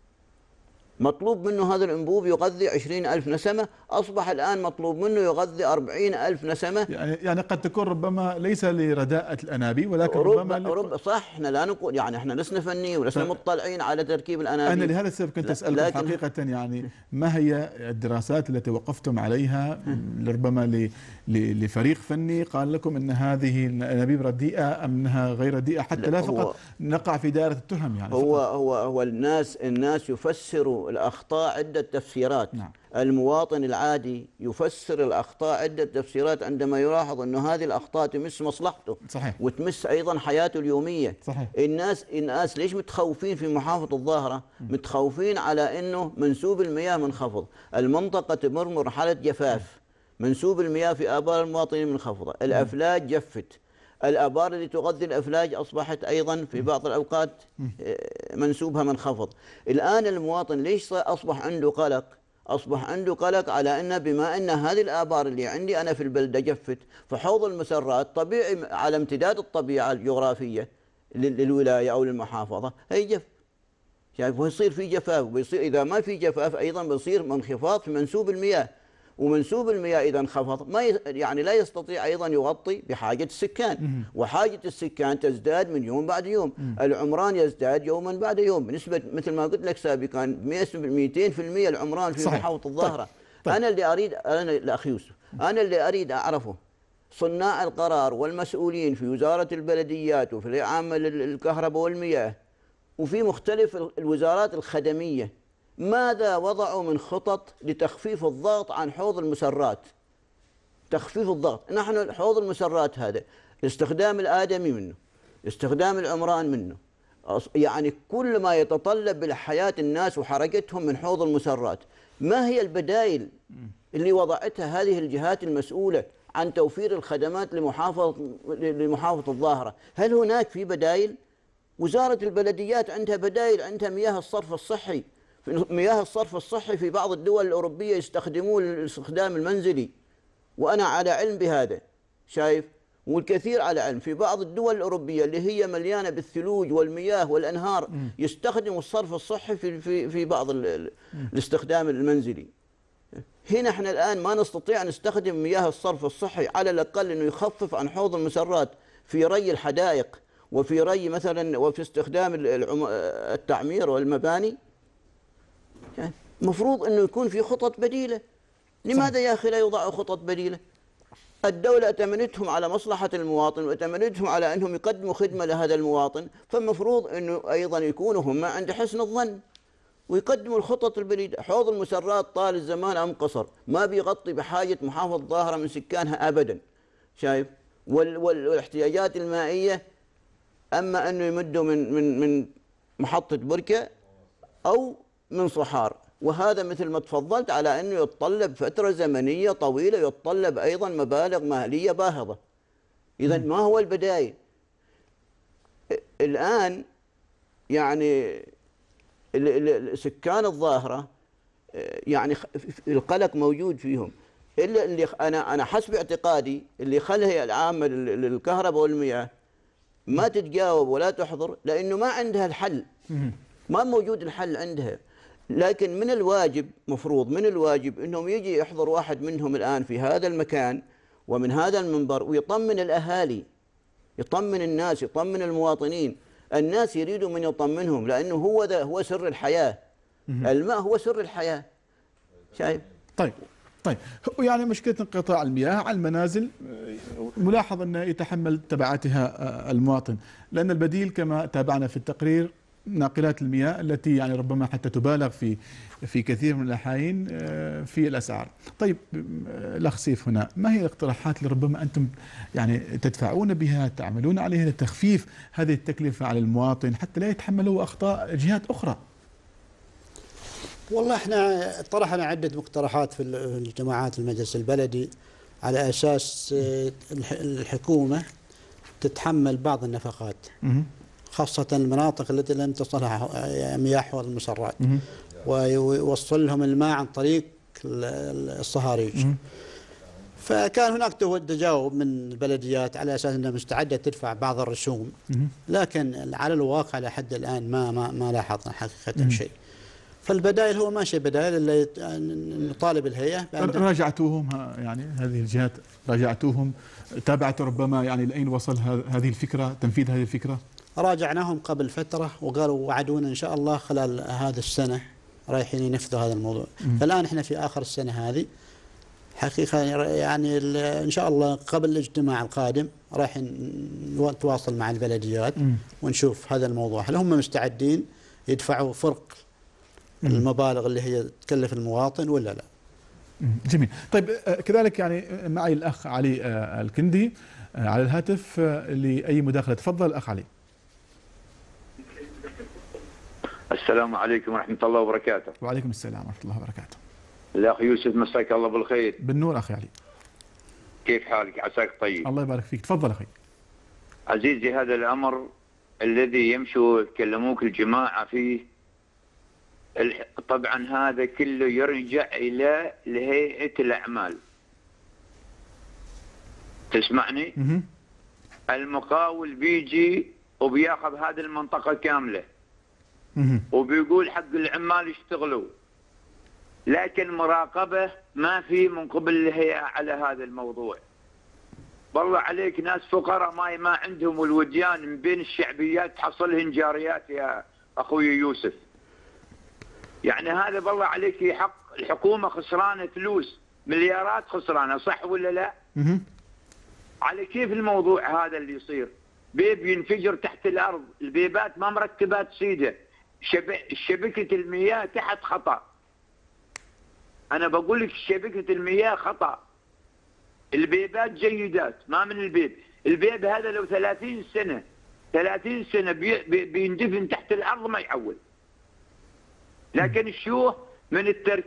مطلوب منه هذا الأنبوب يغذي 20,000 نسمة، أصبح الآن مطلوب منه يغذي 40,000 نسمة. يعني قد تكون ربما ليس لرداءة الأنابيب، ولكن ربما صح. احنا لا نقول يعني احنا لسنا فني ولسنا مطلعين على تركيب الأنابيب. أنا لهذا السبب كنت أسألكم حقيقة، يعني ما هي الدراسات التي وقفتم عليها ربما لفريق فني قال لكم أن هذه الأنابيب رديئة أم أنها غير رديئة، حتى لا فقط نقع في دائرة التهم. يعني هو الناس يفسروا الأخطاء عدة تفسيرات. نعم. المواطن العادي يفسر الأخطاء عدة تفسيرات عندما يلاحظ أن هذه الأخطاء تمس مصلحته. صحيح. وتمس أيضا حياته اليومية. صحيح. الناس ليش متخوفين في محافظة الظاهرة؟ متخوفين على أنه منسوب المياه منخفض، المنطقة تمر مرحلة جفاف، منسوب المياه في آبار المواطنين منخفضة، الأفلاج جفت، الآبار اللي تغذي الأفلاج أصبحت أيضا في بعض الأوقات منسوبها منخفض. الآن المواطن ليش أصبح عنده قلق؟ أصبح عنده قلق على أن بما أن هذه الآبار اللي عندي أنا في البلدة جفت، فحوض المسرات طبيعي على امتداد الطبيعة الجغرافية للولاية أو للمحافظة هي جف، شايف، ويصير في جفاف، ويصير إذا ما في جفاف أيضا بيصير منخفاض في منسوب المياه، ومنسوب المياه إذا انخفض يعني لا يستطيع أيضا يغطي بحاجة السكان، وحاجة السكان تزداد من يوم بعد يوم، العمران يزداد يوما بعد يوم بنسبة مثل ما قلت لك سابقا 200% العمران في محافظة الظاهرة. طيب. أنا الأخ يوسف، أنا اللي أريد أعرفه صناع القرار والمسؤولين في وزارة البلديات وفي العامة للكهرباء والمياه وفي مختلف الوزارات الخدمية، ماذا وضعوا من خطط لتخفيف الضغط عن حوض المسرات؟ تخفيف الضغط، نحن حوض المسرات هذا استخدام الآدمي منه، استخدام العمران منه، يعني كل ما يتطلب بالحياة الناس وحركتهم من حوض المسرات. ما هي البدائل اللي وضعتها هذه الجهات المسؤولة عن توفير الخدمات لمحافظة الظاهرة؟ هل هناك في بدائل؟ وزارة البلديات عندها بدائل، عندها مياه الصرف الصحي، مياه الصرف الصحي في بعض الدول الأوروبية يستخدموه للاستخدام المنزلي، وأنا على علم بهذا، شايف، والكثير على علم. في بعض الدول الأوروبية اللي هي مليانة بالثلوج والمياه والأنهار يستخدموا الصرف الصحي في بعض الاستخدام المنزلي. هنا احنا الآن ما نستطيع نستخدم مياه الصرف الصحي، على الأقل أنه يخفف عن حوض المسرات في ري الحدائق وفي ري مثلا وفي استخدام التعمير والمباني. مفروض أنه يكون في خطط بديلة. لماذا يا أخي لا يوضعوا خطط بديلة؟ الدولة أتمنتهم على مصلحة المواطن وأتمنتهم على أنهم يقدموا خدمة لهذا المواطن، فالمفروض أنه أيضا يكونوا هم عند حسن الظن ويقدموا الخطط البديلة. حوض المسرات طال الزمان أم قصر ما بيغطي بحاجة محافظة الظاهرة من سكانها أبدا، شايف، والاحتياجات المائية، أما أنه يمدوا من محطة بركة أو من صحار. وهذا مثل ما تفضلت على أنه يتطلب فترة زمنية طويلة، يتطلب أيضا مبالغ مالية باهظة. إذا ما هو البداية؟ الآن يعني سكان الظاهرة يعني القلق موجود فيهم، إلا اللي أنا حسب اعتقادي اللي خلى الهيئة العامة للكهرباء والمياه ما تتجاوب ولا تحضر، لأنه ما عندها الحل، ما موجود الحل عندها. لكن من الواجب، مفروض من الواجب أنهم يجي يحضر واحد منهم الآن في هذا المكان ومن هذا المنبر ويطمن الأهالي، يطمن الناس، يطمن المواطنين. الناس يريدوا من يطمنهم، لأنه هو سر الحياة. الماء هو سر الحياة. شايف؟ طيب يعني مشكلة انقطاع المياه على المنازل ملاحظ أن يتحمل تبعاتها المواطن، لأن البديل كما تابعنا في التقرير ناقلات المياه التي يعني ربما حتى تبالغ في كثير من الأحايين في الأسعار. طيب الأخ سيف، هنا ما هي الاقتراحات اللي ربما أنتم يعني تدفعون بها، تعملون عليها لتخفيف هذه التكلفة على المواطن حتى لا يتحملوا أخطاء جهات أخرى؟ والله احنا طرحنا عدة مقترحات في الجماعات المجلس البلدي على أساس الحكومة تتحمل بعض النفقات، خاصة المناطق التي لم تصلها مياه حوض المسرات، ويوصل لهم الماء عن طريق الصهاريج. فكان هناك تجاوب من البلديات على أساس أنها مستعدة تدفع بعض الرسوم، لكن على الواقع لحد الآن ما لاحظنا حقيقة شيء. فالبدائل هو ماشي بدائل اللي نطالب الهيئة. راجعتوهم يعني هذه الجهات، راجعتوهم، تابعتوا ربما يعني لأين وصل هذه الفكرة، تنفيذ هذه الفكرة؟ راجعناهم قبل فترة وقالوا وعدونا إن شاء الله خلال هذا السنة رايحين ينفذوا هذا الموضوع. فالآن احنا في آخر السنة هذه حقيقة، يعني إن شاء الله قبل الاجتماع القادم راح نتواصل مع البلديات ونشوف هذا الموضوع هل هم مستعدين يدفعوا فرق المبالغ اللي هي تكلف المواطن ولا لا. جميل. طيب كذلك يعني معي الأخ علي الكندي على الهاتف لأي مداخلة. تفضل الأخ علي. السلام عليكم ورحمة الله وبركاته. وعليكم السلام ورحمة الله وبركاته. الأخ يوسف، مساك الله بالخير. بالنور أخي علي. كيف حالك؟ عساك طيب. الله يبارك فيك. تفضل أخي. عزيزي، هذا الأمر الذي يمشوا يتكلموك الجماعة فيه، طبعا هذا كله يرجع إلى هيئة الأعمال. تسمعني؟ المقاول بيجي وبياخذ هذه المنطقة كاملة وبيقول حق العمال يشتغلوا، لكن مراقبة ما في من قبل الهيئة على هذا الموضوع. والله عليك ناس فقراء ما عندهم الوديان من بين الشعبيات تحصلهن جاريات يا أخوي يوسف. يعني هذا بالله عليك يحق الحكومة خسرانة فلوس، مليارات خسرانة، صح ولا لا؟ على كيف الموضوع هذا اللي يصير؟ بيب ينفجر تحت الأرض، البيبات ما مركبات سيدة، شبكة المياه تحت خطأ. أنا بقول لك شبكة المياه خطأ، البيبات جيدات، ما من البيب هذا لو 30 سنة بيندفن تحت الأرض ما يعول. لكن الشو من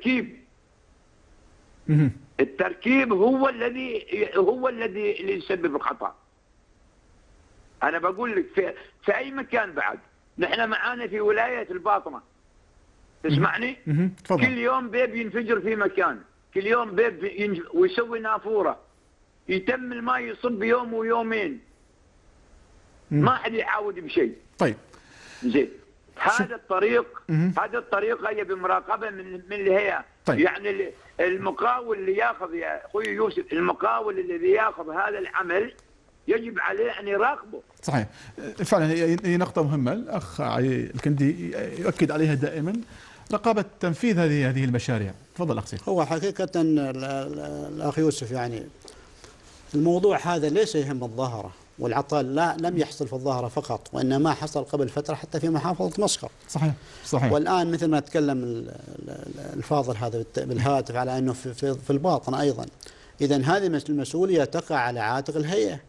التركيب هو الذي يسبب الخطأ. أنا بقول لك في أي مكان بعد، نحن معانا في ولاية الباطنة، تسمعني؟ كل يوم بيب ينفجر في مكان، كل يوم بيب ويسوي نافورة، يتم الماء يصب يوم ويومين، ما حد يعاود بشيء. طيب زين، هذا الطريقة هي بمراقبة من الهيئة. طيب. يعني المقاول اللي ياخذ يا اخوي يوسف، المقاول الذي ياخذ هذا العمل يجب عليه ان يراقبه. صحيح، فعلا هي نقطة مهمة الأخ علي الكندي يؤكد عليها دائما، رقابة تنفيذ هذه المشاريع. تفضل أخ سيف. هو حقيقة الأخ يوسف يعني الموضوع هذا ليس يهم الظاهرة والعطال، لم يحصل في الظاهرة فقط، وإنما حصل قبل فترة حتى في محافظة مسقط. صحيح. والآن مثل ما تكلم الفاضل هذا بالهاتف على أنه في الباطن أيضا. إذن هذه المسؤولية تقع على عاتق الهيئة،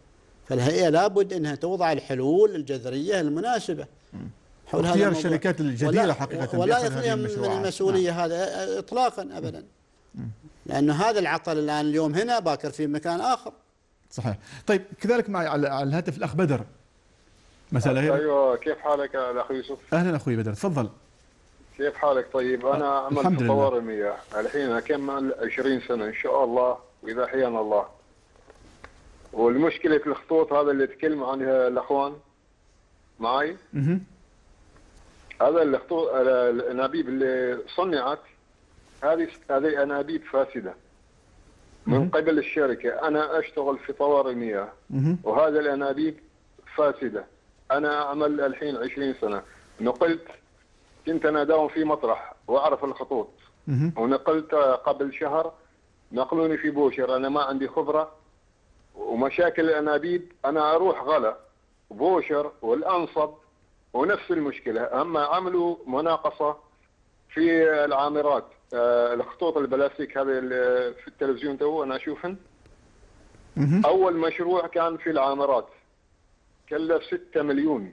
فالهيئة لابد أنها توضع الحلول الجذرية المناسبة حول هذا اختيار الموضوع. الشركات الجديرة حقيقة ولا بأخذ هذه يخليهم من المشروعات. المسؤولية نعم. هذا إطلاقا أبدا. لأن هذا العطل الآن اليوم هنا باكر في مكان آخر. صحيح. طيب كذلك معي على الهاتف الأخ بدر. مساء الخير. ايوه، كيف حالك يا اخي يوسف؟ اهلا اخوي بدر، تفضل. كيف حالك؟ طيب انا عملت في طوارئ المياه الحين اكمل 20 سنه ان شاء الله واذا احيانا الله. والمشكله في الخطوط هذا اللي تكلموا عنها الاخوان معي. هذا الخطوط الانابيب اللي صنعت هذه انابيب فاسده من قبل الشركه. انا اشتغل في طوارئ المياه وهذا الانابيب فاسده. أنا أعمل الحين 20 سنة. نقلت، كنت أنا داوم في مطرح وأعرف الخطوط، ونقلت قبل شهر نقلوني في بوشر. أنا ما عندي خبرة ومشاكل الأنابيب. أنا أروح غلا بوشر والأنصب ونفس المشكلة. أما عملوا مناقصة في العامرات، الخطوط البلاستيك هذه في التلفزيون تو أنا أشوفهن. أول مشروع كان في العامرات كلف 6 مليون،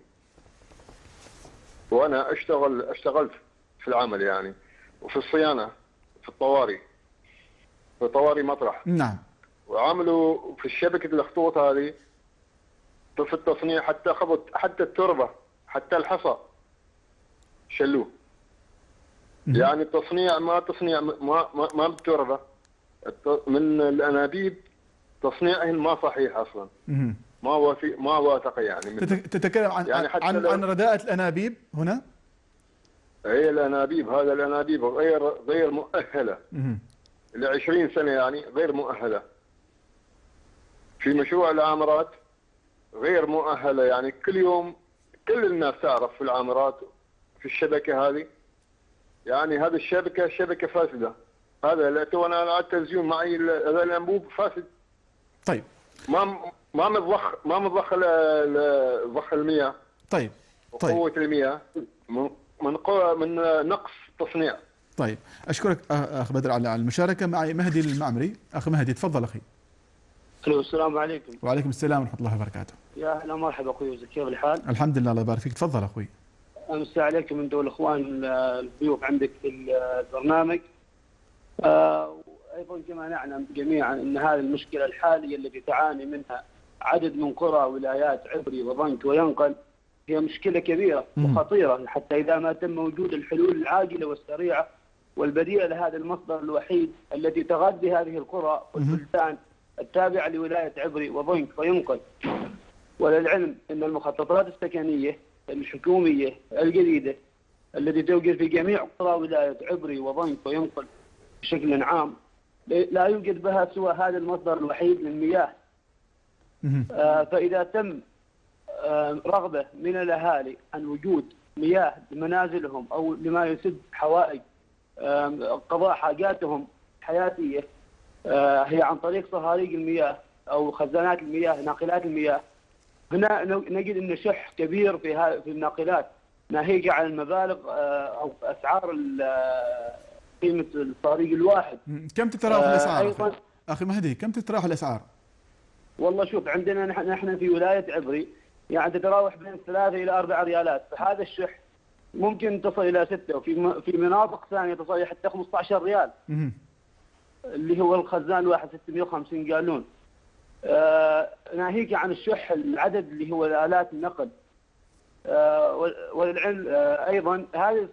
وانا اشتغلت في العمل يعني، وفي الصيانه في الطوارئ، في طوارئ مطرح. نعم. وعملوا في شبكه الخطوط هذه في التصنيع حتى خبط، حتى التربه، حتى الحصى شلوه. يعني التصنيع ما تصنيع ما بالتربه، من الانابيب تصنيعهن ما صحيح اصلا. ما واثق يعني. تتكلم عن يعني عن رداءة الأنابيب هنا؟ هي الأنابيب، هذا الأنابيب غير مؤهلة. ل 20 سنة يعني غير مؤهلة. في مشروع العامرات غير مؤهلة يعني. كل يوم كل الناس تعرف في العامرات في الشبكة هذه يعني. هذه الشبكة شبكة فاسدة. هذا تو أنا على التلفزيون معي هذا الأنبوب فاسد. طيب. ما مضخ المياه. طيب. قوة المياه من نقص تصنيع. طيب، اشكرك اخ بدر على المشاركة. معي مهدي المعمري. اخ مهدي تفضل اخي. الو، السلام عليكم. وعليكم السلام ورحمة الله وبركاته. يا اهلا مرحبا اخوي يوسف، كيف الحال؟ الحمد لله الله يبارك فيك، تفضل اخوي. امسي عليكم من دول الاخوان الضيوف عندك في البرنامج. ايضا كما نعلم جميعا ان هذه المشكله الحاليه التي تعاني منها عدد من قرى ولايات عبري وضنك وينقل هي مشكله كبيره وخطيره، حتى اذا ما تم وجود الحلول العاجله والسريعه والبديله لهذا المصدر الوحيد الذي تغذي هذه القرى والبلدان التابعه لولايه عبري وضنك وينقل. وللعلم ان المخططات السكنيه الحكوميه الجديده التي توجد في جميع قرى ولايه عبري وضنك وينقل بشكل عام لا يوجد بها سوى هذا المصدر الوحيد للمياه. فإذا تم رغبة من الأهالي عن وجود مياه لمنازلهم أو لما يسد حوائج قضاء حاجاتهم الحياتية هي عن طريق صهاريج المياه أو خزانات المياه، ناقلات المياه، هنا نجد أن شح كبير في الناقلات ناهيك عن المبالغ أو اسعار قيمه الصهريج الواحد. كم تتراوح الاسعار اخي مهدي؟ كم تتراوح الاسعار؟ والله شوف، عندنا نحن في ولايه عبري يعني تتراوح بين 3 إلى 4 ريالات، فهذا الشح ممكن تصل الى 6، وفي مناطق ثانيه تصل حتى 15 ريال. اللي هو الخزان الواحد 650 قالون. ناهيك عن الشح العدد اللي هو آلات النقل. وللعلم ايضا هذه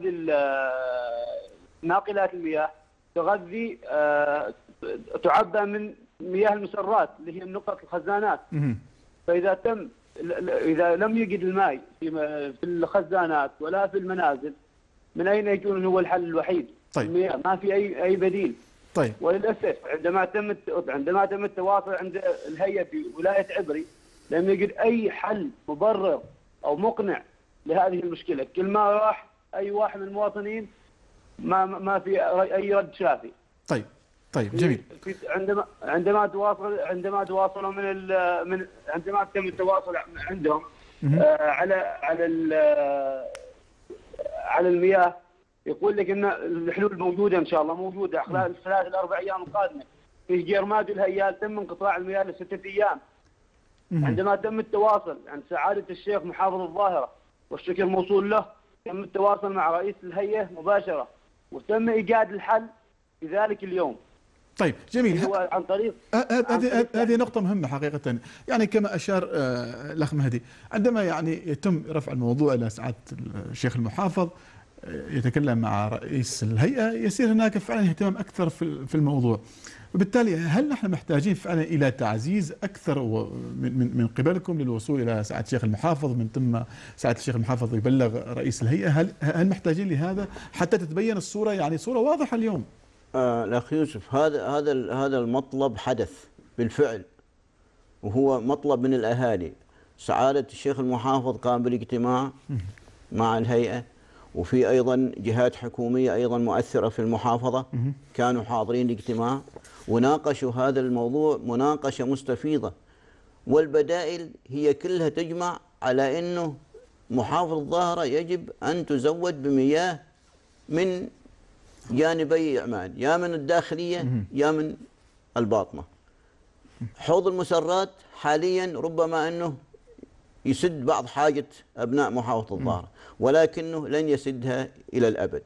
ناقلات المياه تغذي تعبى من مياه المسرات اللي هي نقط الخزانات. فاذا اذا لم يجد الماء في الخزانات ولا في المنازل، من اين يكون هو الحل الوحيد؟ طيب. المياه ما في اي بديل. طيب. وللاسف عندما تم التواصل عند الهيئه في ولايه عبري لم يجد اي حل مبرر او مقنع لهذه المشكله. كل ما راح اي واحد من المواطنين ما في اي رد شافي. طيب جميل. عندما تواصلوا عندما تم التواصل عندهم على المياه، يقول لك ان الحلول موجوده ان شاء الله، موجوده خلال 3 إلى 4 أيام القادمه. في جيرماد والهيال تم انقطاع المياه ل6 أيام. عندما تم التواصل عند سعادة الشيخ محافظ الظاهرة والشكر الموصول له، تم التواصل مع رئيس الهيئة مباشرة وتم إيجاد الحل في ذلك اليوم. طيب جميل. هو عن طريق هذه نقطة مهمة حقيقة، يعني كما أشار الأخ مهدي، عندما يعني يتم رفع الموضوع إلى سعادة الشيخ المحافظ يتكلم مع رئيس الهيئة، يصير هناك فعلا اهتمام أكثر في الموضوع، وبالتالي هل نحن محتاجين فعلا إلى تعزيز أكثر من قبلكم للوصول إلى سعادة الشيخ المحافظ، من ثم سعادة الشيخ المحافظ يبلغ رئيس الهيئة؟ هل محتاجين لهذا حتى تتبين الصورة، يعني صورة واضحة اليوم؟ الأخ يوسف، هذا المطلب حدث بالفعل، وهو مطلب من الأهالي. سعادة الشيخ المحافظ قام بالاجتماع مع الهيئة، وفي أيضا جهات حكومية أيضا مؤثرة في المحافظة كانوا حاضرين الاجتماع وناقشوا هذا الموضوع مناقشة مستفيضة، والبدائل هي كلها تجمع على أنه محافظ الظاهرة يجب أن تزود بمياه من جانبي عمان، يا من الداخلية يا من الباطنة. حوض المسرات حاليا ربما أنه يسد بعض حاجة أبناء محافظة الظاهرة، ولكنه لن يسدها إلى الأبد.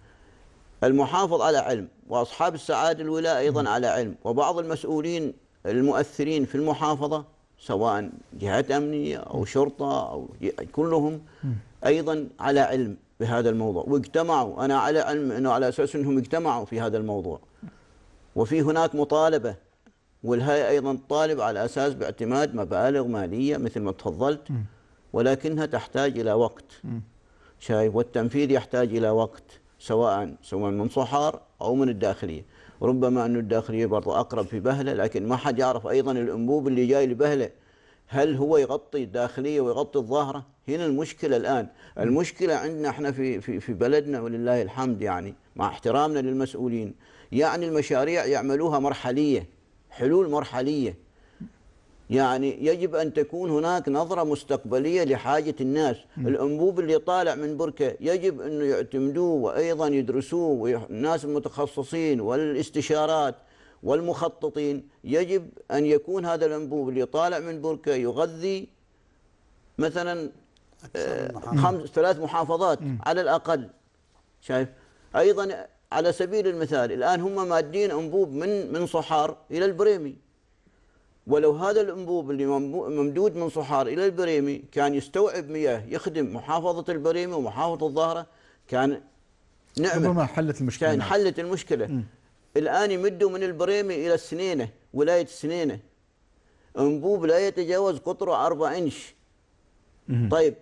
المحافظ على علم، وأصحاب السعادة الولاء أيضا على علم، وبعض المسؤولين المؤثرين في المحافظة سواء جهات أمنية أو شرطة أو كلهم أيضا على علم بهذا الموضوع، واجتمعوا. أنا على علم أنه على أساس أنهم اجتمعوا في هذا الموضوع، وفي هناك مطالبة، والهيئة أيضا تطالب على أساس باعتماد مبالغ مالية مثل ما تفضلت، ولكنها تحتاج إلى وقت، شايف، والتنفيذ يحتاج إلى وقت، سواء من صحار أو من الداخلية. ربما أن الداخلية برضو أقرب في بهلة، لكن ما حد يعرف أيضا الأنبوب اللي جاي لبهلة هل هو يغطي الداخلية ويغطي الظاهرة. هنا المشكلة الآن، المشكلة عندنا احنا في بلدنا ولله الحمد، يعني مع احترامنا للمسؤولين، يعني المشاريع يعملوها مرحلية، حلول مرحلية. يعني يجب أن تكون هناك نظرة مستقبلية لحاجة الناس. الأنبوب اللي طالع من بركة يجب أنه يعتمدوه وأيضا يدرسوه، الناس المتخصصين والاستشارات والمخططين، يجب أن يكون هذا الأنبوب اللي طالع من بركة يغذي مثلا 3 محافظات على الأقل، شايف. أيضا على سبيل المثال الآن هم مادين أنبوب من صحار إلى البريمي، ولو هذا الأنبوب اللي ممدود من صحار إلى البريمي كان يستوعب مياه يخدم محافظة البريمي ومحافظة الظاهرة كان نعمة، ربما حلت المشكلة. كان حلت المشكلة. الآن يمدوا من البريمي إلى السنينة، ولاية السنينة، أنبوب لا يتجاوز قطره 4 إنش. طيب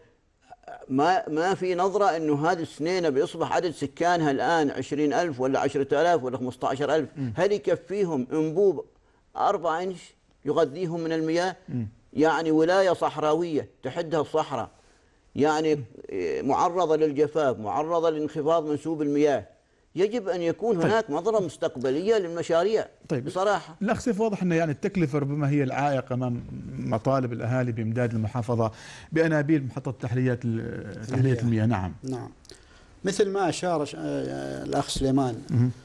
ما في نظرة أنه هذه السنينة بيصبح عدد سكانها الآن 20,000 ولا 10,000 ولا 15,000، هل يكفيهم أنبوب 4 إنش يغذيهم من المياه؟ يعني ولاية صحراوية تحدها الصحراء، يعني معرضة للجفاف، معرضة لانخفاض منسوب المياه. يجب أن يكون هناك نظرة مستقبلية للمشاريع. طيب بصراحة الأخ سيف، واضح أن يعني التكلفة ربما هي العائق أمام مطالب الأهالي بإمداد المحافظة بأنابيب محطة تحلية المياه. نعم مثل ما أشار الأخ سليمان،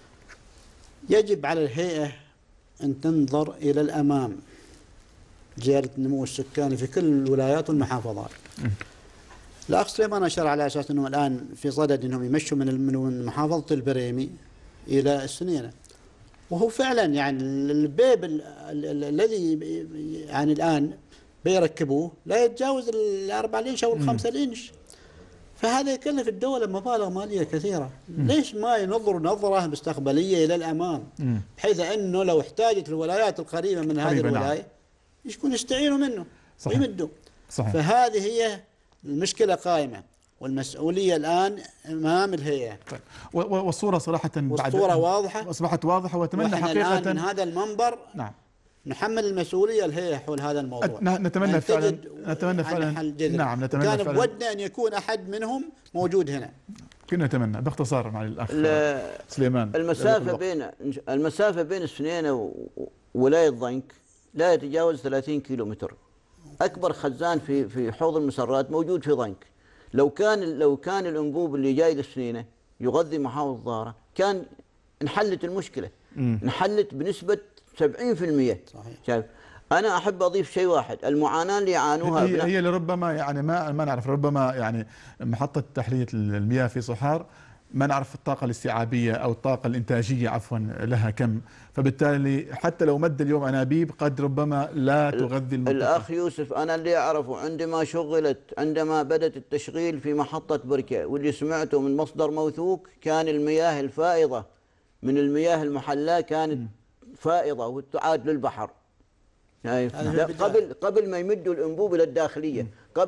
يجب على الهيئة أن تنظر إلى الأمام، زيادة النمو السكاني في كل الولايات والمحافظات. الأخ سليمان أشار على أساس أنهم الآن في صدد أنهم يمشوا من محافظة البريمي إلى السنينة، وهو فعلا يعني البيب الذي يعني الآن بيركبوه لا يتجاوز 4 إنش أو 5 إنش، فهذا يكلف الدولة مبالغ مالية كثيرة. ليش ما ينظروا نظرة مستقبلية إلى الأمام، بحيث أنه لو احتاجت الولايات القريبة من هذه الولاية يكون يستعينوا منه ويمدوا. فهذه هي المشكلة قائمة، والمسؤولية الآن أمام الهيئة. طيب. والصورة صراحة والصورة واضحة، أصبحت واضحة، وأتمنى حقيقة الآن من هذا المنبر نحمل المسؤولية الهيئة حول هذا الموضوع. نتمنى فعلا نعم، نتمنى كان بودنا أن يكون أحد منهم موجود هنا. كنا نتمنى. باختصار مع الأخ سليمان، المسافة بين السنينة وولاية ضنك لا يتجاوز 30 كيلومتر. أكبر خزان في حوض المسرات موجود في ضنك. لو كان الأنبوب اللي جاي للسنينة يغذي محافظة الظاهرة كان انحلت المشكلة، انحلت بنسبة 70%. صحيح. شايف أنا أحب أضيف شيء واحد، المعاناة اللي يعانوها هي لربما يعني ما نعرف، ربما يعني محطة تحلية المياه في صحار ما نعرف الطاقة الاستيعابية أو الطاقة الإنتاجية عفوا لها كم، فبالتالي حتى لو مد اليوم أنابيب قد ربما لا تغذي المنطقة. الأخ يوسف أنا اللي أعرفه عندما بدأت التشغيل في محطة بركة واللي سمعته من مصدر موثوق كان المياه الفائضة من المياه المحلاة كانت فائضة وتعاد للبحر. قبل ما يمدوا الانبوب الى الداخليه،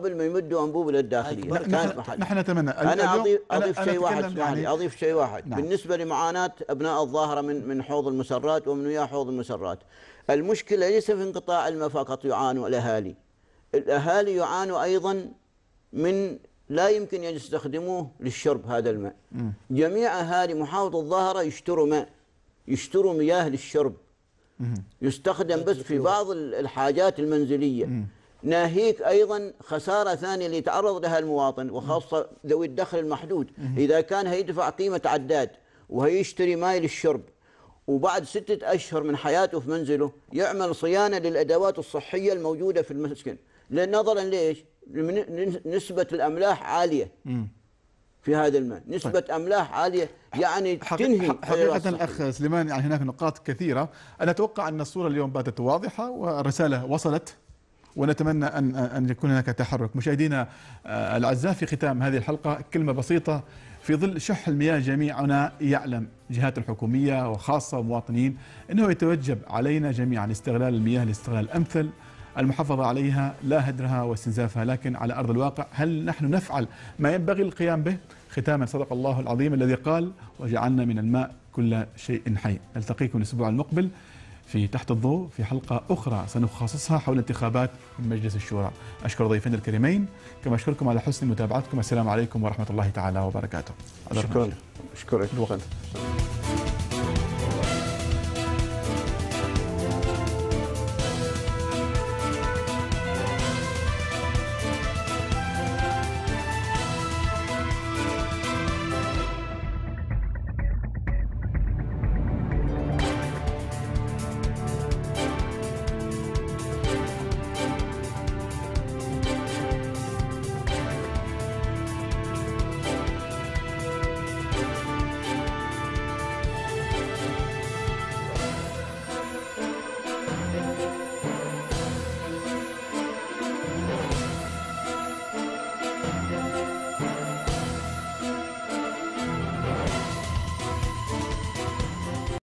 نحن نتمنى. انا اضيف شيء واحد، يعني اضيف شيء واحد. نعم. بالنسبه لمعاناه ابناء الظاهره من حوض المسرات ومن وياه حوض المسرات، المشكله ليس في انقطاع الماء فقط يعانوا الاهالي يعانوا ايضا من لا يمكن ان يستخدموه للشرب هذا الماء. جميع اهالي محافظه الظاهره يشتروا مياه للشرب، يستخدم بس في بعض الحاجات المنزلية. ناهيك أيضا خسارة ثانية اللي يتعرض لها المواطن وخاصة ذوي الدخل المحدود، إذا كان هيدفع قيمة عداد وهيشتري ماء للشرب وبعد 6 أشهر من حياته في منزله يعمل صيانة للأدوات الصحية الموجودة في المسكن، نظرا ليش؟ نسبة الأملاح عالية في هذا الماء، نسبة أملاح عالية يعني تنهي حقيقة الأخ سليمان. يعني هناك نقاط كثيرة، أنا أتوقع أن الصورة اليوم باتت واضحة والرسالة وصلت، ونتمنى أن يكون هناك تحرك. مشاهدينا الأعزاء، في ختام هذه الحلقة كلمة بسيطة. في ظل شح المياه جميعنا يعلم، جهات الحكومية وخاصة مواطنين، أنه يتوجب علينا جميعا استغلال المياه الاستغلال الأمثل، المحافظة عليها لا هدرها واستنزافها، لكن على أرض الواقع هل نحن نفعل ما ينبغي القيام به؟ ختاما، صدق الله العظيم الذي قال: وجعلنا من الماء كل شيء حي. نلتقيكم الأسبوع المقبل في تحت الضوء في حلقة أخرى سنخصصها حول انتخابات مجلس الشورى. أشكر ضيفنا الكريمين، كما أشكركم على حسن متابعتكم. السلام عليكم ورحمة الله تعالى وبركاته. شكرا. الوقت.